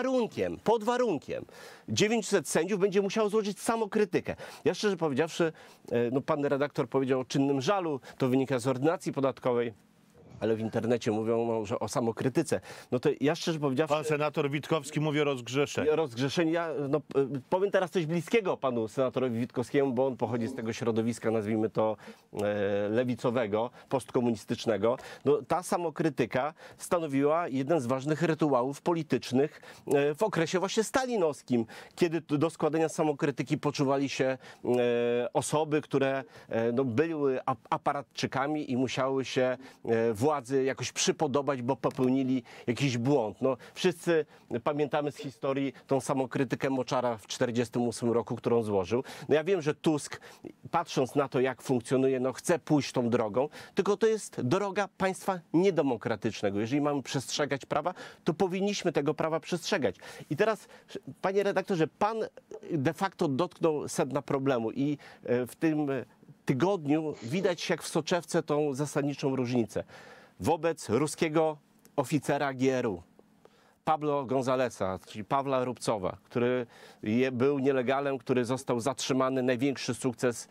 pod warunkiem 900 sędziów będzie musiało złożyć samokrytykę. Ja szczerze powiedziawszy, no pan redaktor powiedział o czynnym żalu, to wynika z ordynacji podatkowej, ale w internecie mówią że o samokrytyce. No to ja szczerze powiedziawszy...
Pan senator Witkowski mówi o rozgrzeszeniu.
Rozgrzeszenie. Ja powiem teraz coś bliskiego panu senatorowi Witkowskiemu, bo on pochodzi z tego środowiska, nazwijmy to lewicowego, postkomunistycznego. No, ta samokrytyka stanowiła jeden z ważnych rytuałów politycznych w okresie właśnie stalinowskim, kiedy do składania samokrytyki poczuwali się osoby, które no, były aparatczykami i musiały się władzy jakoś przypodobać, bo popełnili jakiś błąd. No, wszyscy pamiętamy z historii tą samokrytykę Moczara w 1948 roku, którą złożył. No, ja wiem, że Tusk, patrząc na to, jak funkcjonuje, no, chce pójść tą drogą, tylko to jest droga państwa niedemokratycznego. Jeżeli mamy przestrzegać prawa, to powinniśmy tego prawa przestrzegać. I teraz, panie redaktorze, pan de facto dotknął sedna problemu i w tym tygodniu widać jak w soczewce tą zasadniczą różnicę. Wobec ruskiego oficera GRU, Pablo Gonzalesa, czyli Pawła Rubcowa, który był nielegalem, który został zatrzymany, największy sukces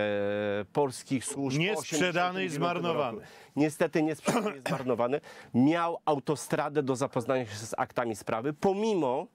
polskich służb.
Niesprzedany i zmarnowany.
Niestety niesprzedany i zmarnowany. Miał autostradę do zapoznania się z aktami sprawy, pomimo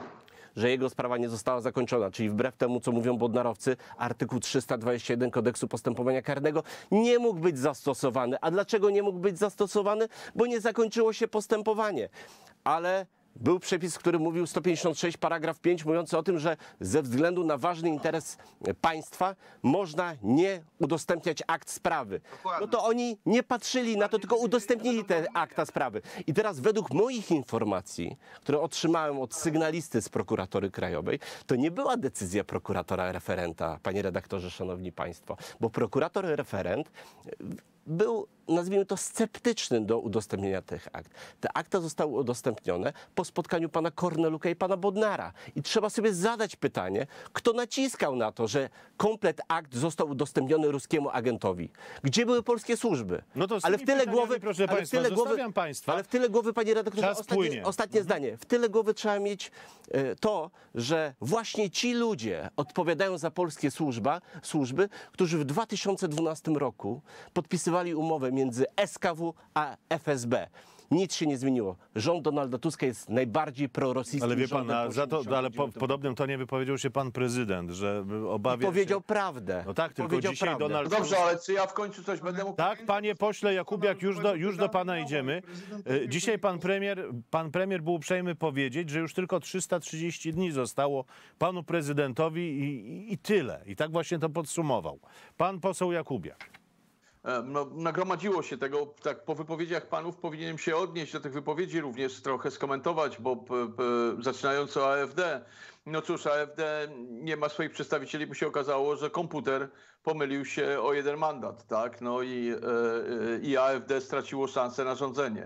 że jego sprawa nie została zakończona, czyli wbrew temu, co mówią bodnarowcy, artykuł 321 Kodeksu Postępowania Karnego nie mógł być zastosowany. A dlaczego nie mógł być zastosowany? Bo nie zakończyło się postępowanie. Ale był przepis, który mówił 156 paragraf 5 mówiący o tym, że ze względu na ważny interes państwa można nie udostępniać akt sprawy. No to oni nie patrzyli na to, tylko udostępnili te akta sprawy. I teraz według moich informacji, które otrzymałem od sygnalisty z prokuratory krajowej, to nie była decyzja prokuratora referenta, panie redaktorze, szanowni państwo, bo prokurator referent był, nazwijmy to, sceptyczny do udostępnienia tych akt. Te akta zostały udostępnione po spotkaniu pana Korneluka i pana Bodnara. I trzeba sobie zadać pytanie, kto naciskał na to, że komplet akt został udostępniony ruskiemu agentowi. Gdzie były polskie służby?
No to z
ale w tyle głowy,
proszę państwa, zostawiam państwa.
Ale w tyle głowy, panie redaktorze, ostatnie zdanie. W tyle głowy trzeba mieć to, że właśnie ci ludzie odpowiadają za polskie służby, którzy w 2012 roku podpisywali umowę między SKW a FSB. Nic się nie zmieniło. Rząd Donalda Tuska jest najbardziej prorosyjskim
ale wie pan,
rządem
ale w podobnym tonie wypowiedział się pan prezydent, że obawia się...
powiedział prawdę.
No tak, tylko dzisiaj
prawdę.
Donald
Dobrze, ale czy ja w końcu coś będę mógł
Tak,
powiedzieć?
panie pośle Jakubiak, już do pana idziemy. Dzisiaj pan premier był uprzejmy powiedzieć, że już tylko 330 dni zostało panu prezydentowi i tyle. I tak właśnie to podsumował. Pan poseł Jakubiak.
No, nagromadziło się tego, tak po wypowiedziach panów powinienem się odnieść do tych wypowiedzi, również trochę skomentować, bo zaczynając o AfD, no cóż, AfD nie ma swoich przedstawicieli, bo się okazało, że komputer pomylił się o jeden mandat, tak, no i AfD straciło szansę na rządzenie.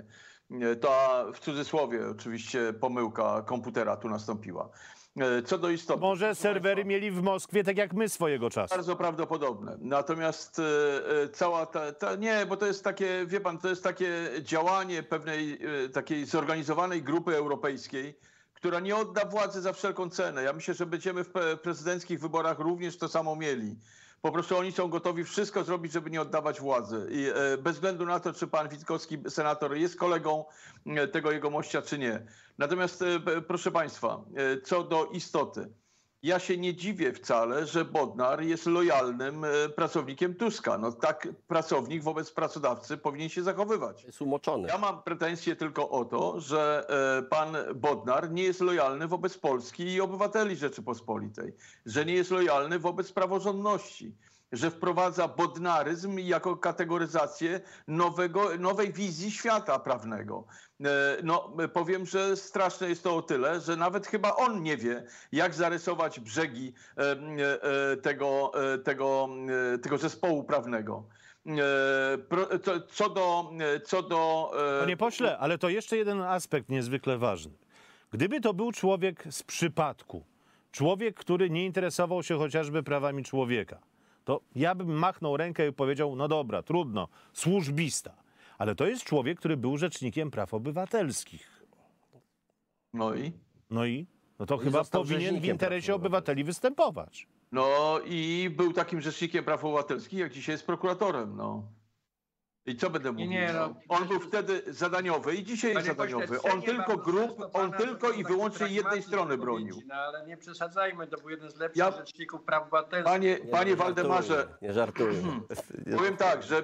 To w cudzysłowie oczywiście pomyłka komputera tu nastąpiła. Co do istoty.
Może serwery mieli w Moskwie, tak jak my swojego czasu.
Bardzo prawdopodobne. Natomiast cała ta nie, bo to jest takie, wie pan, to jest takie działanie pewnej takiej zorganizowanej grupy europejskiej, która nie odda władzy za wszelką cenę. Ja myślę, że będziemy w prezydenckich wyborach również to samo mieli. Po prostu oni są gotowi wszystko zrobić, żeby nie oddawać władzy. I bez względu na to, czy pan Witkowski, senator, jest kolegą tego jegomościa, czy nie. Natomiast, proszę państwa, co do istoty. Ja się nie dziwię wcale, że Bodnar jest lojalnym pracownikiem Tuska. No tak pracownik wobec pracodawcy powinien się zachowywać.
Jest umoczony.
Ja mam pretensje tylko o to, że pan Bodnar nie jest lojalny wobec Polski i obywateli Rzeczypospolitej. Że nie jest lojalny wobec praworządności. Że wprowadza bodnaryzm jako kategoryzację nowej wizji świata prawnego. No, powiem, że straszne jest to o tyle, że nawet chyba on nie wie, jak zarysować brzegi tego zespołu prawnego. Co do
Panie pośle, ale to jeszcze jeden aspekt niezwykle ważny. Gdyby to był człowiek z przypadku, człowiek, który nie interesował się chociażby prawami człowieka, to ja bym machnął rękę i powiedział, no dobra, trudno, służbista. Ale to jest człowiek, który był rzecznikiem praw obywatelskich.
No i?
No to
I
chyba
został
powinien w
rzecznikiem
interesie
praw
obywateli występować.
No i był takim rzecznikiem praw obywatelskich, jak dzisiaj jest prokuratorem, no. I co będę mówił?
nie, no.
On był wtedy zadaniowy i dzisiaj jest
Panie pośle,
zadaniowy.
cenię
On tylko
bardzo
on
pana,
tylko
że
i
to
wyłącznie
taki
jednej
pragmatyzm
strony
wypowiedzi,
bronił.
No ale nie przesadzajmy, to był jeden z lepszych
Ja-
rzeczników praw obywatelskich.
Panie Waldemarze,
Nie żartuję.
powiem tak, że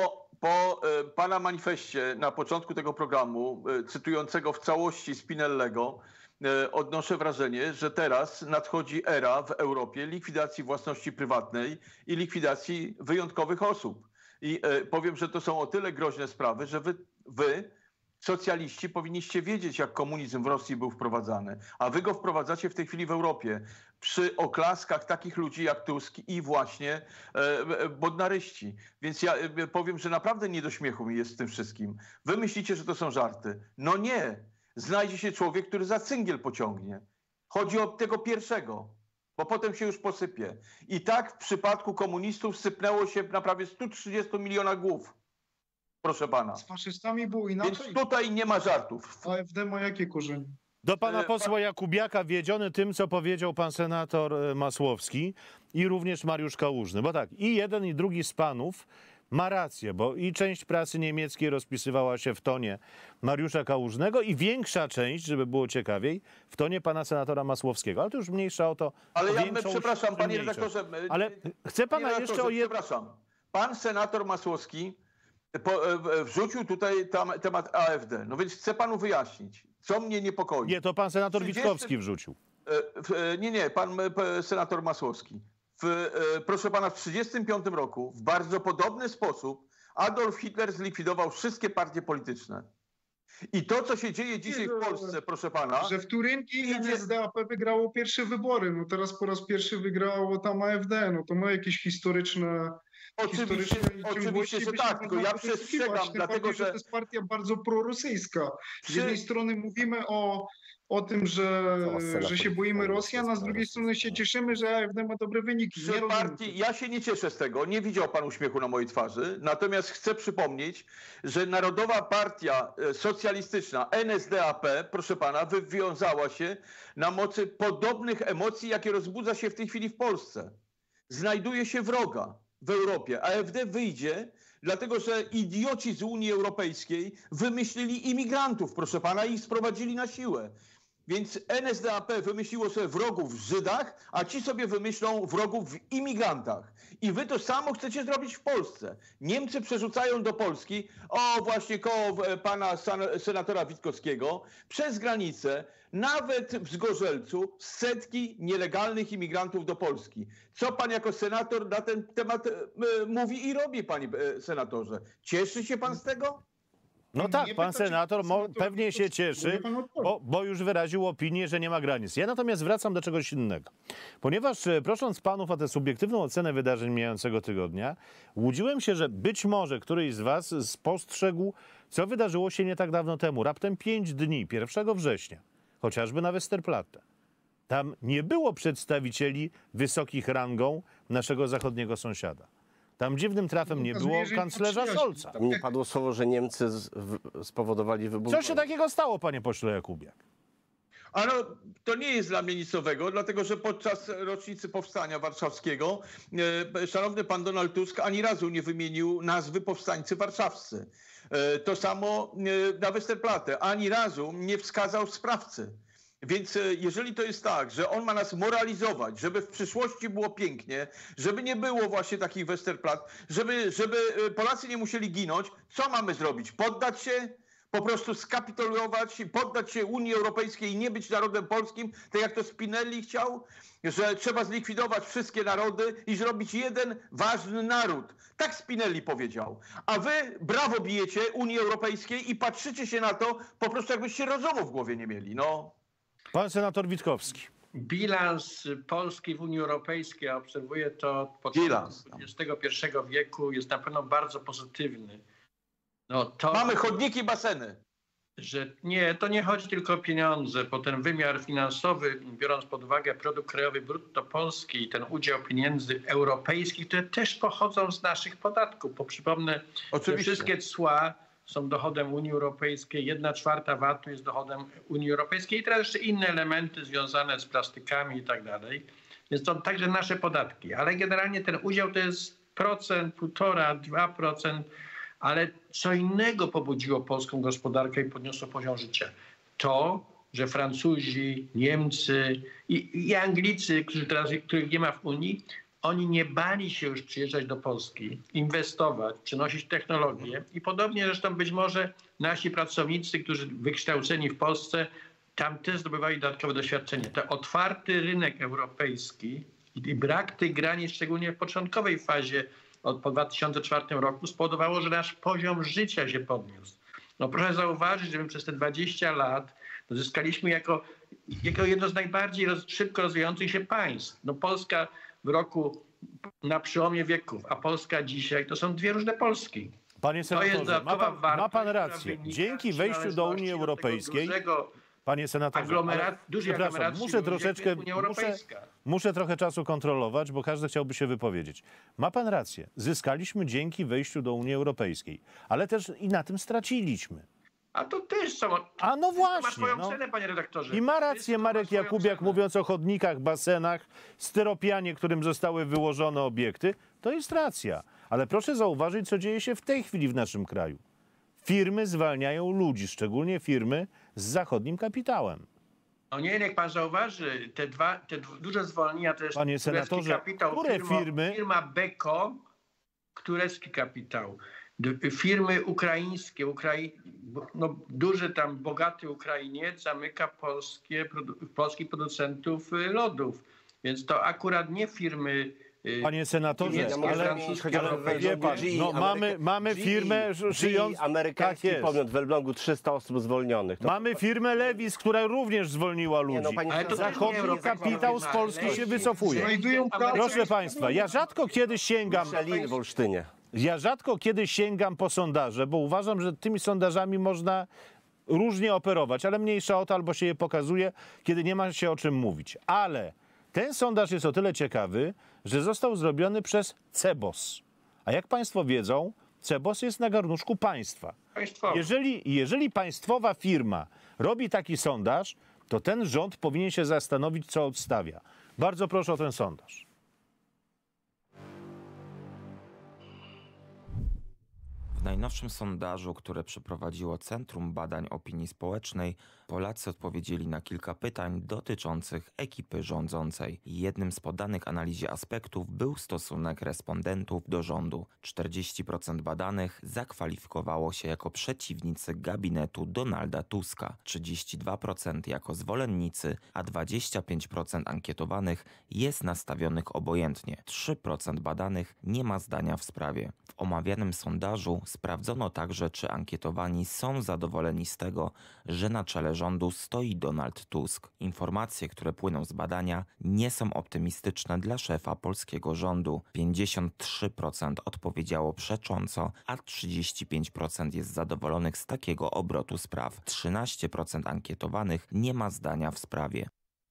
po pana manifestie na początku tego programu, cytującego w całości Spinellego, odnoszę wrażenie, że teraz nadchodzi era w Europie likwidacji własności prywatnej i likwidacji wyjątkowych osób. I powiem, że to są o tyle groźne sprawy, że wy socjaliści powinniście wiedzieć, jak komunizm w Rosji był wprowadzany, a wy go wprowadzacie w tej chwili w Europie przy oklaskach takich ludzi jak Tusk i właśnie bodnaryści. Więc ja powiem, że naprawdę nie do śmiechu mi jest z tym wszystkim. Wy myślicie, że to są żarty. No nie. Znajdzie się człowiek, który za cyngiel pociągnie. Chodzi o tego pierwszego, bo potem się już posypie. I tak w przypadku komunistów sypnęło się na prawie 130 milionach głów. Proszę pana.
Z faszystami było
Więc
inaczej.
tutaj nie ma żartów.
AfD ma jakie korzenie?
Do pana posła Jakubiaka, wiedziony tym, co powiedział pan senator Masłowski i również Mariusz Kałużny. Bo tak, i jeden, i drugi z panów ma rację, bo i część prasy niemieckiej rozpisywała się w tonie Mariusza Kałużnego i większa część, żeby było ciekawiej, w tonie pana senatora Masłowskiego. Ale to już mniejsza o to.
Ale ja
większą
przepraszam, panie
mniejszość.
redaktorze.
Ale chcę pana
Panie
jeszcze
redaktorze,
o jedno.
Przepraszam. Pan senator Masłowski wrzucił tutaj temat AfD. No więc chcę panu wyjaśnić, co mnie niepokoi.
Nie, to pan senator
30
Witkowski wrzucił.
Nie, pan senator Masłowski. Proszę pana, w 1935 roku w bardzo podobny sposób Adolf Hitler zlikwidował wszystkie partie polityczne. I to, co się dzieje dzisiaj w Polsce, proszę pana...
Że w Turyngii NSDAP wygrało pierwsze wybory. No teraz po raz pierwszy wygrało tam AfD. No to ma jakieś historyczne...
Oczywiście, że tak, tylko ja przestrzegam, dlatego że...
To jest partia bardzo prorosyjska. Z jednej strony mówimy o tym, że się boimy Rosjan, a z drugiej strony się cieszymy, że AfD ma dobre wyniki.
Ja się nie cieszę z tego, nie widział pan uśmiechu na mojej twarzy, natomiast chcę przypomnieć, że Narodowa Partia Socjalistyczna, NSDAP, proszę pana, wywiązała się na mocy podobnych emocji, jakie rozbudza się w tej chwili w Polsce. Znajduje się wroga w Europie. AfD wyjdzie, dlatego że idioci z Unii Europejskiej wymyślili imigrantów, proszę pana, i ich sprowadzili na siłę. Więc NSDAP wymyśliło sobie wrogów w Żydach, a ci sobie wymyślą wrogów w imigrantach. I wy to samo chcecie zrobić w Polsce. Niemcy przerzucają do Polski, właśnie koło pana senatora Witkowskiego, przez granicę, nawet w Zgorzelcu, setki nielegalnych imigrantów do Polski. Co pan jako senator na ten temat mówi i robi, panie senatorze? Cieszy się pan z tego?
No tak, pan senator pewnie się cieszy, bo już wyraził opinię, że nie ma granic. Ja natomiast wracam do czegoś innego. Ponieważ prosząc panów o tę subiektywną ocenę wydarzeń mijającego tygodnia, łudziłem się, że być może któryś z was spostrzegł, co wydarzyło się nie tak dawno temu, raptem 5 dni, 1 września, chociażby na Westerplatte. Tam nie było przedstawicieli wysokich rangą naszego zachodniego sąsiada. Tam dziwnym trafem nie było kanclerza Scholza.
Tam nie padło słowo, że Niemcy spowodowali wybuch.
Co się takiego stało, panie pośle Jakubiak?
Ale to nie jest dla mnie nic nowego, dlatego że podczas rocznicy Powstania Warszawskiego szanowny pan Donald Tusk ani razu nie wymienił nazwy powstańcy warszawscy. To samo na Westerplatte. Ani razu nie wskazał sprawcy. Więc jeżeli to jest tak, że on ma nas moralizować, żeby w przyszłości było pięknie, żeby nie było właśnie takich Westerplatte, żeby Polacy nie musieli ginąć, co mamy zrobić? Poddać się? Po prostu skapitulować, poddać się Unii Europejskiej i nie być narodem polskim, tak jak to Spinelli chciał? Że trzeba zlikwidować wszystkie narody i zrobić jeden ważny naród. Tak Spinelli powiedział. A wy brawo bijecie Unii Europejskiej i patrzycie się na to po prostu jakbyście rozumu w głowie nie mieli. No.
Pan senator Witkowski.
bilans Polski w Unii Europejskiej, ja obserwuję to od początku XXI wieku, jest na pewno bardzo pozytywny. No to,
Mamy chodniki i baseny.
że nie, to nie chodzi tylko o pieniądze, bo ten wymiar finansowy, biorąc pod uwagę produkt krajowy brutto polski i ten udział pieniędzy europejskich, które też pochodzą z naszych podatków, bo przypomnę, że
Oczywiście.
wszystkie cła są dochodem Unii Europejskiej, 1/4 VAT-u jest dochodem Unii Europejskiej i teraz jeszcze inne elementy związane z plastykami i tak dalej. Więc to także nasze podatki, ale generalnie ten udział to jest 1%, 1,5%, 2%, ale co innego pobudziło polską gospodarkę i podniosło poziom życia. To, że Francuzi, Niemcy i Anglicy, których nie ma w Unii, oni nie bali się już przyjeżdżać do Polski, inwestować, przynosić technologię i podobnie zresztą być może nasi pracownicy, którzy wykształceni w Polsce, tam też zdobywali dodatkowe doświadczenie. To otwarty rynek europejski i brak tych granic, szczególnie w początkowej fazie po 2004 roku, spowodowało, że nasz poziom życia się podniósł. No proszę zauważyć, że my przez te 20 lat zyskaliśmy jako jedno z najbardziej szybko rozwijających się państw. No Polska w roku na przełomie wieków, a Polska dzisiaj to są dwie różne Polski.
Panie senatorze, ma pan rację.
która wynika
Dzięki
z
wejściu do Unii
przynależności do
Europejskiej,
tego dużego
panie senatorze, ale,
dużej
przepraszam,
aglomeracji
muszę
ludzie,
troszeczkę,
jak Unia Europejska.
muszę trochę czasu kontrolować, bo każdy chciałby się wypowiedzieć. Ma pan rację. Zyskaliśmy dzięki wejściu do Unii Europejskiej, ale też i na tym straciliśmy.
A to też są.
A no
Ma
właśnie.
swoją
No.
cenę, panie redaktorze.
I ma rację
Wszystko ma
Marek
swoją
Jakubiak,
cenę.
mówiąc o chodnikach, basenach, styropianie, którym zostały wyłożone obiekty. To jest racja. Ale proszę zauważyć, co dzieje się w tej chwili w naszym kraju. Firmy zwalniają ludzi, szczególnie firmy z zachodnim kapitałem.
No nie, niech pan zauważy, te duże zwolnienia to jest
Panie
turecki
senatorze,
kapitał,
które firmy-
Firma Beko, turecki kapitał. Firmy ukraińskie, no, duży tam, bogaty Ukrainiec zamyka polskich producentów lodów. Więc to akurat nie firmy...
Panie senatorze,
Ja mogę
ale
wymienić chociażby
wie pan, no, mamy firmę żyjąc...
Amerykański
Tak jest.
podmiot w Elblągu, 300 osób zwolnionych. To
Mamy firmę Lewis, która również zwolniła ludzi.
no, panie
Ale to też nie
Zachodni
Europejska
kapitał z
firma.
Polski się wycofuje.
Znajdują pracę.
Proszę państwa, ja rzadko kiedy sięgam...
Michelin w Olsztynie.
Ja rzadko kiedy sięgam po sondaże, bo uważam, że tymi sondażami można różnie operować, ale mniejsza o to, albo się je pokazuje, kiedy nie ma się o czym mówić. Ale ten sondaż jest o tyle ciekawy, że został zrobiony przez CEBOS. A jak państwo wiedzą, CEBOS jest na garnuszku państwa.
Państwowe.
Jeżeli państwowa firma robi taki sondaż, to ten rząd powinien się zastanowić, co odstawia. Bardzo proszę o ten sondaż.
W najnowszym sondażu, które przeprowadziło Centrum Badań Opinii Społecznej, Polacy odpowiedzieli na kilka pytań dotyczących ekipy rządzącej. Jednym z podanych analizie aspektów był stosunek respondentów do rządu. 40% badanych zakwalifikowało się jako przeciwnicy gabinetu Donalda Tuska, 32% jako zwolennicy, a 25% ankietowanych jest nastawionych obojętnie. 3% badanych nie ma zdania w sprawie. W omawianym sondażu sprawdzono także, czy ankietowani są zadowoleni z tego, że na czele rządu stoi Donald Tusk. Informacje, które płyną z badania, nie są optymistyczne dla szefa polskiego rządu. 53% odpowiedziało przecząco, a 35% jest zadowolonych z takiego obrotu spraw. 13% ankietowanych nie ma zdania w sprawie.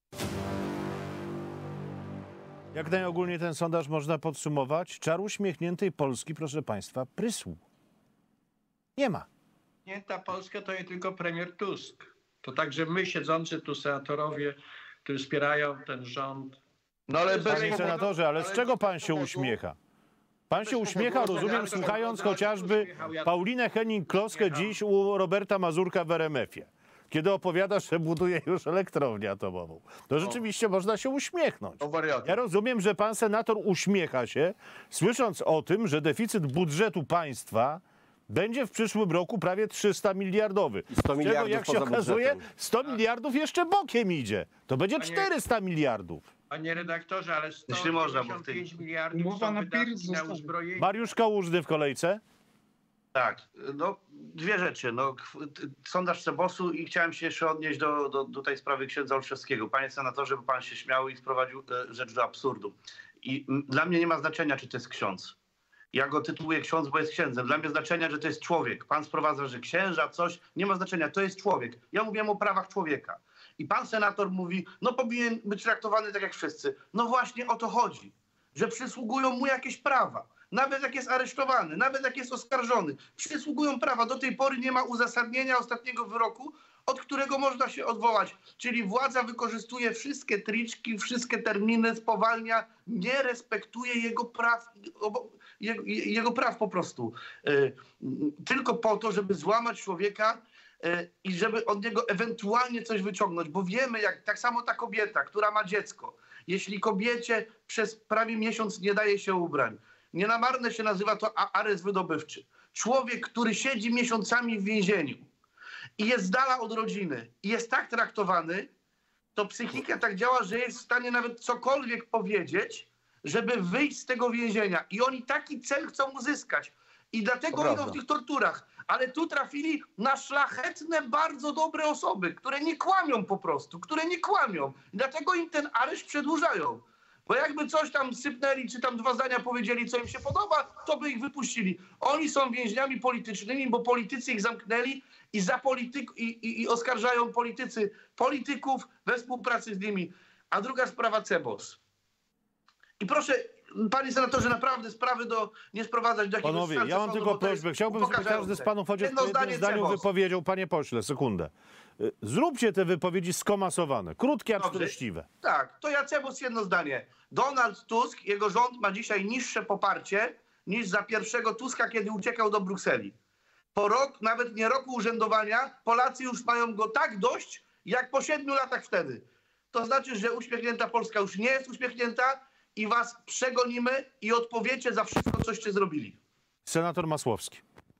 Jak najogólniej ten sondaż można podsumować? Czar uśmiechniętej Polski, proszę państwa, prysł. Nie ma.
Nie, ta Polska to nie tylko premier Tusk. To także my, siedzący tu senatorowie, którzy wspierają ten rząd.
No ale bez
Panie senatorze, ale z czego pan się uśmiecha? Pan się uśmiecha, rozumiem, słuchając chociażby Paulinę Hennig-Kloskę dziś u Roberta Mazurka w RMF-ie, kiedy opowiada, że buduje już elektrownię atomową. To rzeczywiście można się uśmiechnąć.
O wariaty.
Ja rozumiem, że pan senator uśmiecha się, słysząc o tym, że deficyt budżetu państwa będzie w przyszłym roku prawie 300 miliardowy.
100
Z czego,
miliardów
jak się
poza
okazuje,
budżetem.
100 miliardów jeszcze bokiem idzie. To będzie 400 miliardów.
Panie redaktorze, ale
Jeśli można, bo
155 miliardów
Umowa
są
na
wydatki
PIRS
na
została.
uzbrojenie.
Mariusz Kałużny w kolejce.
Tak, no dwie rzeczy. No, sondaż CBOS-u i chciałem się jeszcze odnieść do tej sprawy księdza Olszewskiego. Panie senatorze, bo pan się śmiał i sprowadził rzecz do absurdu. I dla mnie nie ma znaczenia, czy to jest ksiądz. Ja go tytułuję ksiądz, bo jest księdzem. Dla mnie znaczenia, że to jest człowiek. Pan sprowadza, że księża, coś, nie ma znaczenia. To jest człowiek. Ja mówiłem o prawach człowieka. I pan senator mówi, no powinien być traktowany tak jak wszyscy. No właśnie o to chodzi, że przysługują mu jakieś prawa. Nawet jak jest aresztowany, nawet jak jest oskarżony. Przysługują prawa. Do tej pory nie ma uzasadnienia ostatniego wyroku, od którego można się odwołać. Czyli władza wykorzystuje wszystkie triczki, wszystkie terminy, spowalnia, nie respektuje jego praw, jego praw po prostu. Tylko po to, żeby złamać człowieka i żeby od niego ewentualnie coś wyciągnąć. Bo wiemy, jak tak samo ta kobieta, która ma dziecko, jeśli kobiecie przez prawie miesiąc nie daje się ubrań, nie na marne się nazywa to areszt wydobywczy. Człowiek, który siedzi miesiącami w więzieniu i jest z dala od rodziny i jest tak traktowany, to psychika tak działa, że jest w stanie nawet cokolwiek powiedzieć, żeby wyjść z tego więzienia. I oni taki cel chcą uzyskać. I dlatego idą w tych torturach. Ale tu trafili na szlachetne, bardzo dobre osoby, które nie kłamią po prostu, które nie kłamią. I dlatego im ten areszt przedłużają. Bo jakby coś tam sypnęli, czy tam 2 zdania powiedzieli, co im się podoba, to by ich wypuścili. Oni są więźniami politycznymi, bo politycy ich zamknęli i oskarżają polityków we współpracy z nimi. A druga sprawa CBOS. I proszę, panie senatorze, naprawdę sprawy nie sprowadzać do jakiegoś...
Panowie, ja mam tylko prośbę. Chciałbym, żeby każdy z panów chociaż po jednym zdaniu wypowiedział. Panie pośle, sekundę. Zróbcie te wypowiedzi skomasowane, krótkie, a treściwe.
Tak, to ja CBOS jedno zdanie. Donald Tusk, jego rząd ma dzisiaj niższe poparcie niż za pierwszego Tuska, kiedy uciekał do Brukseli. Po rok, nawet nie roku urzędowania, Polacy już mają go tak dość, jak po 7 latach wtedy. To znaczy, że uśmiechnięta Polska już nie jest uśmiechnięta i was przegonimy i odpowiecie za wszystko, coście zrobili.
Senator Masłowski.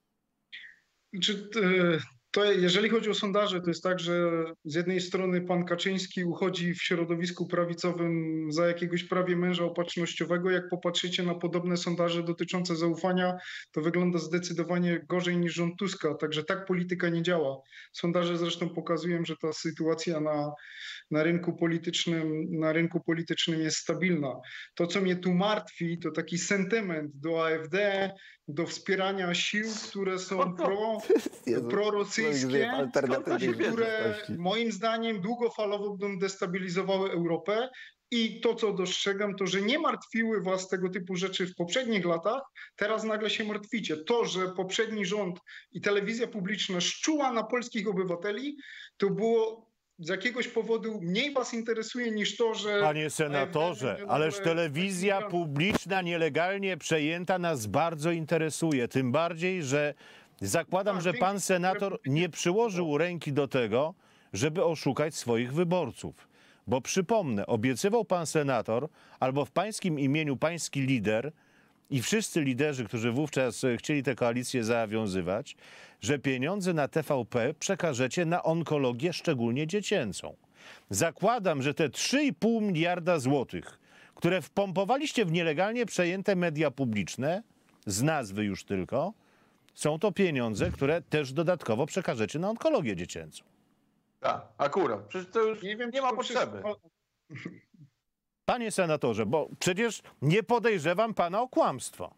To jeżeli chodzi o sondaże, to jest tak, że z jednej strony pan Kaczyński uchodzi w środowisku prawicowym za jakiegoś prawie męża opatrznościowego. Jak popatrzycie na podobne sondaże dotyczące zaufania, to wygląda zdecydowanie gorzej niż rząd Tuska. Także tak polityka nie działa. Sondaże zresztą pokazują, że ta sytuacja na rynku politycznym jest stabilna. To, co mnie tu martwi, to taki sentyment do AfD, do wspierania sił, które są prorosyjskie, które moim zdaniem długofalowo będą destabilizowały Europę. I to, co dostrzegam, to, że nie martwiły was tego typu rzeczy w poprzednich latach, teraz nagle się martwicie. To, że poprzedni rząd i telewizja publiczna szczuła na polskich obywateli, to było z jakiegoś powodu mniej was interesuje niż to, że...
Panie senatorze, ależ telewizja publiczna nielegalnie przejęta nas bardzo interesuje. Tym bardziej, że zakładam, że pan senator nie przyłożył ręki do tego, żeby oszukać swoich wyborców. Bo przypomnę, obiecywał pan senator, albo w pańskim imieniu pański lider i wszyscy liderzy, którzy wówczas chcieli tę koalicję zawiązywać, że pieniądze na TVP przekażecie na onkologię, szczególnie dziecięcą. Zakładam, że te 3,5 miliarda złotych, które wpompowaliście w nielegalnie przejęte media publiczne, z nazwy już tylko, są to pieniądze, które też dodatkowo przekażecie na onkologię dziecięcą.
Tak, akurat. Przecież to już nie ma potrzeby.
Panie senatorze, bo przecież nie podejrzewam pana o kłamstwo.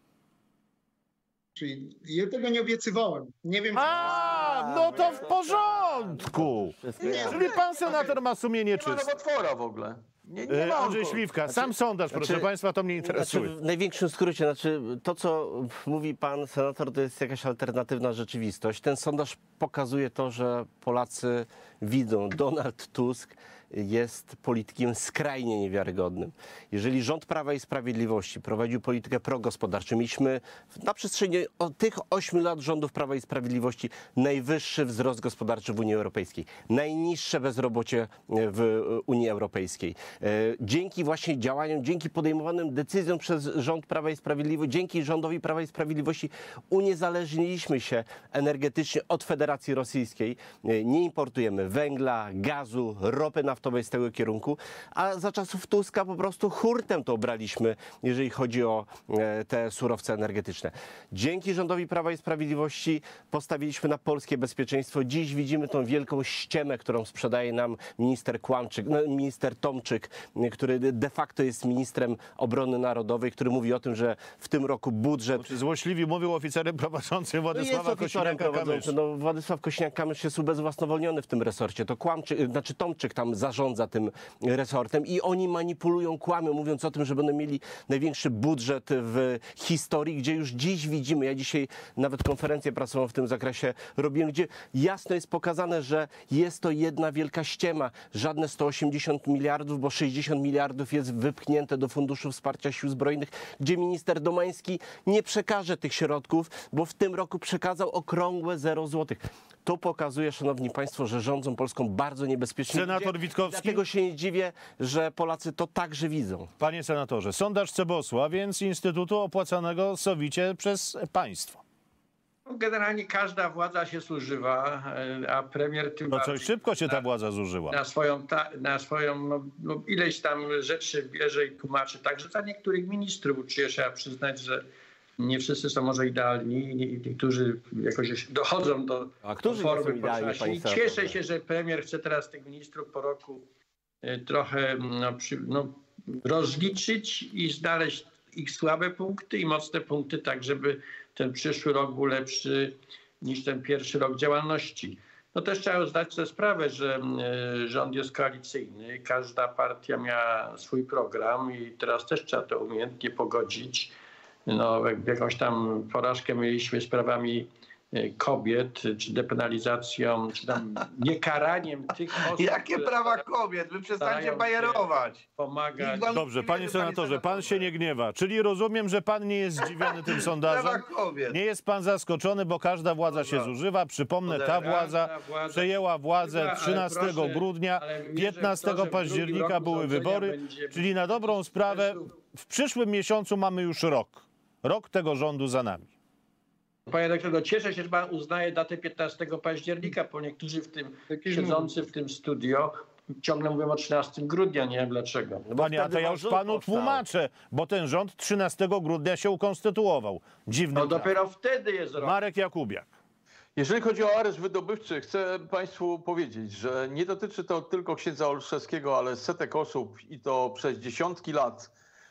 Czyli ja tego nie obiecywałem. Nie wiem.
No to w porządku. Czyli pan senator ma sumienie czyste.
Nie ma nowotwora w ogóle. Nie ma
Andrzej Śliwka, sam sondaż, proszę państwa, to mnie interesuje.
W największym skrócie, to, co mówi pan senator, to jest jakaś alternatywna rzeczywistość. Ten sondaż pokazuje to, że Polacy widzą, Donald Tusk jest politykiem skrajnie niewiarygodnym. Jeżeli rząd Prawa i Sprawiedliwości prowadził politykę progospodarczą, mieliśmy na przestrzeni tych 8 lat rządów Prawa i Sprawiedliwości najwyższy wzrost gospodarczy w Unii Europejskiej, najniższe bezrobocie w Unii Europejskiej. Dzięki właśnie działaniom, dzięki podejmowanym decyzjom przez rząd Prawa i Sprawiedliwości, dzięki rządowi Prawa i Sprawiedliwości uniezależniliśmy się energetycznie od Federacji Rosyjskiej. Nie importujemy węgla, gazu, ropy naftową. naftowej z tego kierunku, a za czasów Tuska po prostu hurtem to braliśmy, jeżeli chodzi o te surowce energetyczne. Dzięki rządowi Prawa i Sprawiedliwości postawiliśmy na polskie bezpieczeństwo. Dziś widzimy tą wielką ściemę, którą sprzedaje nam minister Tomczyk, który de facto jest ministrem obrony narodowej, który mówi o tym, że w tym roku budżet...
Złośliwi mówił oficerem prowadzącym Władysława Kosiniaka-Kamysza.
No, Władysław Kosiniak-Kamysz jest ubezwłasnowolniony w tym resorcie. To Tomczyk tam zarządza tym resortem i oni manipulują, kłamią, mówiąc o tym, że będą mieli największy budżet w historii, gdzie już dziś widzimy, ja dzisiaj nawet konferencję prasową w tym zakresie robiłem, gdzie jasno jest pokazane, że jest to jedna wielka ściema. Żadne 180 miliardów, bo 60 miliardów jest wypchnięte do Funduszu Wsparcia Sił Zbrojnych, gdzie minister Domański nie przekaże tych środków, bo w tym roku przekazał okrągłe 0 złotych. To pokazuje, szanowni państwo, że rządzą Polską bardzo niebezpiecznie.
Senator Witkowski.
Dlatego się nie dziwię, że Polacy to także widzą.
Panie senatorze, sondaż CBOS-u, a więc instytutu opłacanego sowicie przez państwo.
Generalnie każda władza się zużywa, a premier tym
No
bardziej
coś szybko się ta władza zużyła.
na swoją ileś tam rzeczy bierze i tłumaczy. Także za niektórych ministrów trzeba przyznać, że nie wszyscy są może idealni, niektórzy jakoś dochodzą do formy potrzebnej. Cieszę się, że premier chce teraz tych ministrów po roku trochę rozliczyć i znaleźć ich słabe punkty i mocne punkty, tak żeby ten przyszły rok był lepszy niż ten pierwszy rok działalności. No też trzeba zdać sobie sprawę, że rząd jest koalicyjny, każda partia miała swój program i teraz też trzeba to umiejętnie pogodzić. No, jakąś tam porażkę mieliśmy z prawami kobiet, czy depenalizacją, czy tam niekaraniem tych osób.
Jakie prawa kobiet? Wy przestańcie bajerować.
Pomagać.
Dobrze, panie senatorze, pan się nie gniewa. Czyli rozumiem, że pan nie jest zdziwiony tym sondażem. Nie jest pan zaskoczony, bo każda władza się zużywa. Przypomnę, ta władza przejęła władzę 13 grudnia, 15 października były wybory, czyli na dobrą sprawę w przyszłym miesiącu mamy już rok. Rok tego rządu za nami.
Panie doktorze, cieszę się, że pan uznaje datę 15 października, bo niektórzy siedzący w tym studio ciągle mówią o 13 grudnia, nie wiem dlaczego.
Panie, a to ja już panu tłumaczę, bo ten rząd 13 grudnia się ukonstytuował. Dziwny.
No dopiero wtedy jest rok.
Marek Jakubiak.
Jeżeli chodzi o areszt wydobywczy, chcę państwu powiedzieć, że nie dotyczy to tylko księdza Olszewskiego, ale setek osób i to przez dziesiątki lat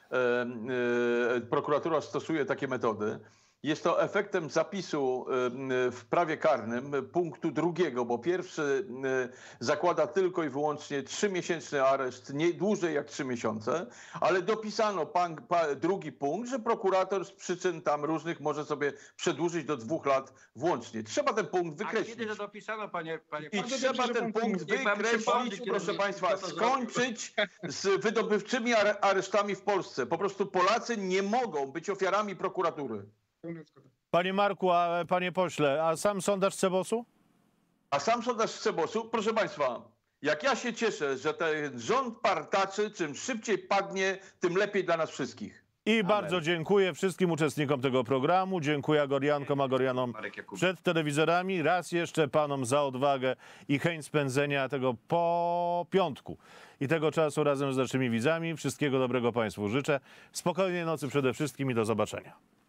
prokuratura stosuje takie metody. Jest to efektem zapisu w prawie karnym punktu 2, bo pierwszy zakłada tylko i wyłącznie 3-miesięczny areszt, nie dłużej jak 3 miesiące, ale dopisano drugi punkt, że prokurator z przyczyn tam różnych może sobie przedłużyć do 2 lat włącznie. Trzeba ten punkt wykreślić.
A kiedy to dopisano, panie
I trzeba ten punkt wykreślić, proszę państwa, skończyć z wydobywczymi aresztami w Polsce. Po prostu Polacy nie mogą być ofiarami prokuratury.
Panie Marku, a panie pośle, a sam sondaż CBOS-u?
A sam sondaż CBOS-u, proszę państwa, jak ja się cieszę, że ten rząd partaczy czym szybciej padnie, tym lepiej dla nas wszystkich.
I bardzo dziękuję wszystkim uczestnikom tego programu. Dziękuję Agoriankom, Agorianom przed telewizorami. Raz jeszcze panom za odwagę i chęć spędzenia tego po piątku i tego czasu razem z naszymi widzami. Wszystkiego dobrego państwu życzę. Spokojnej nocy przede wszystkim i do zobaczenia.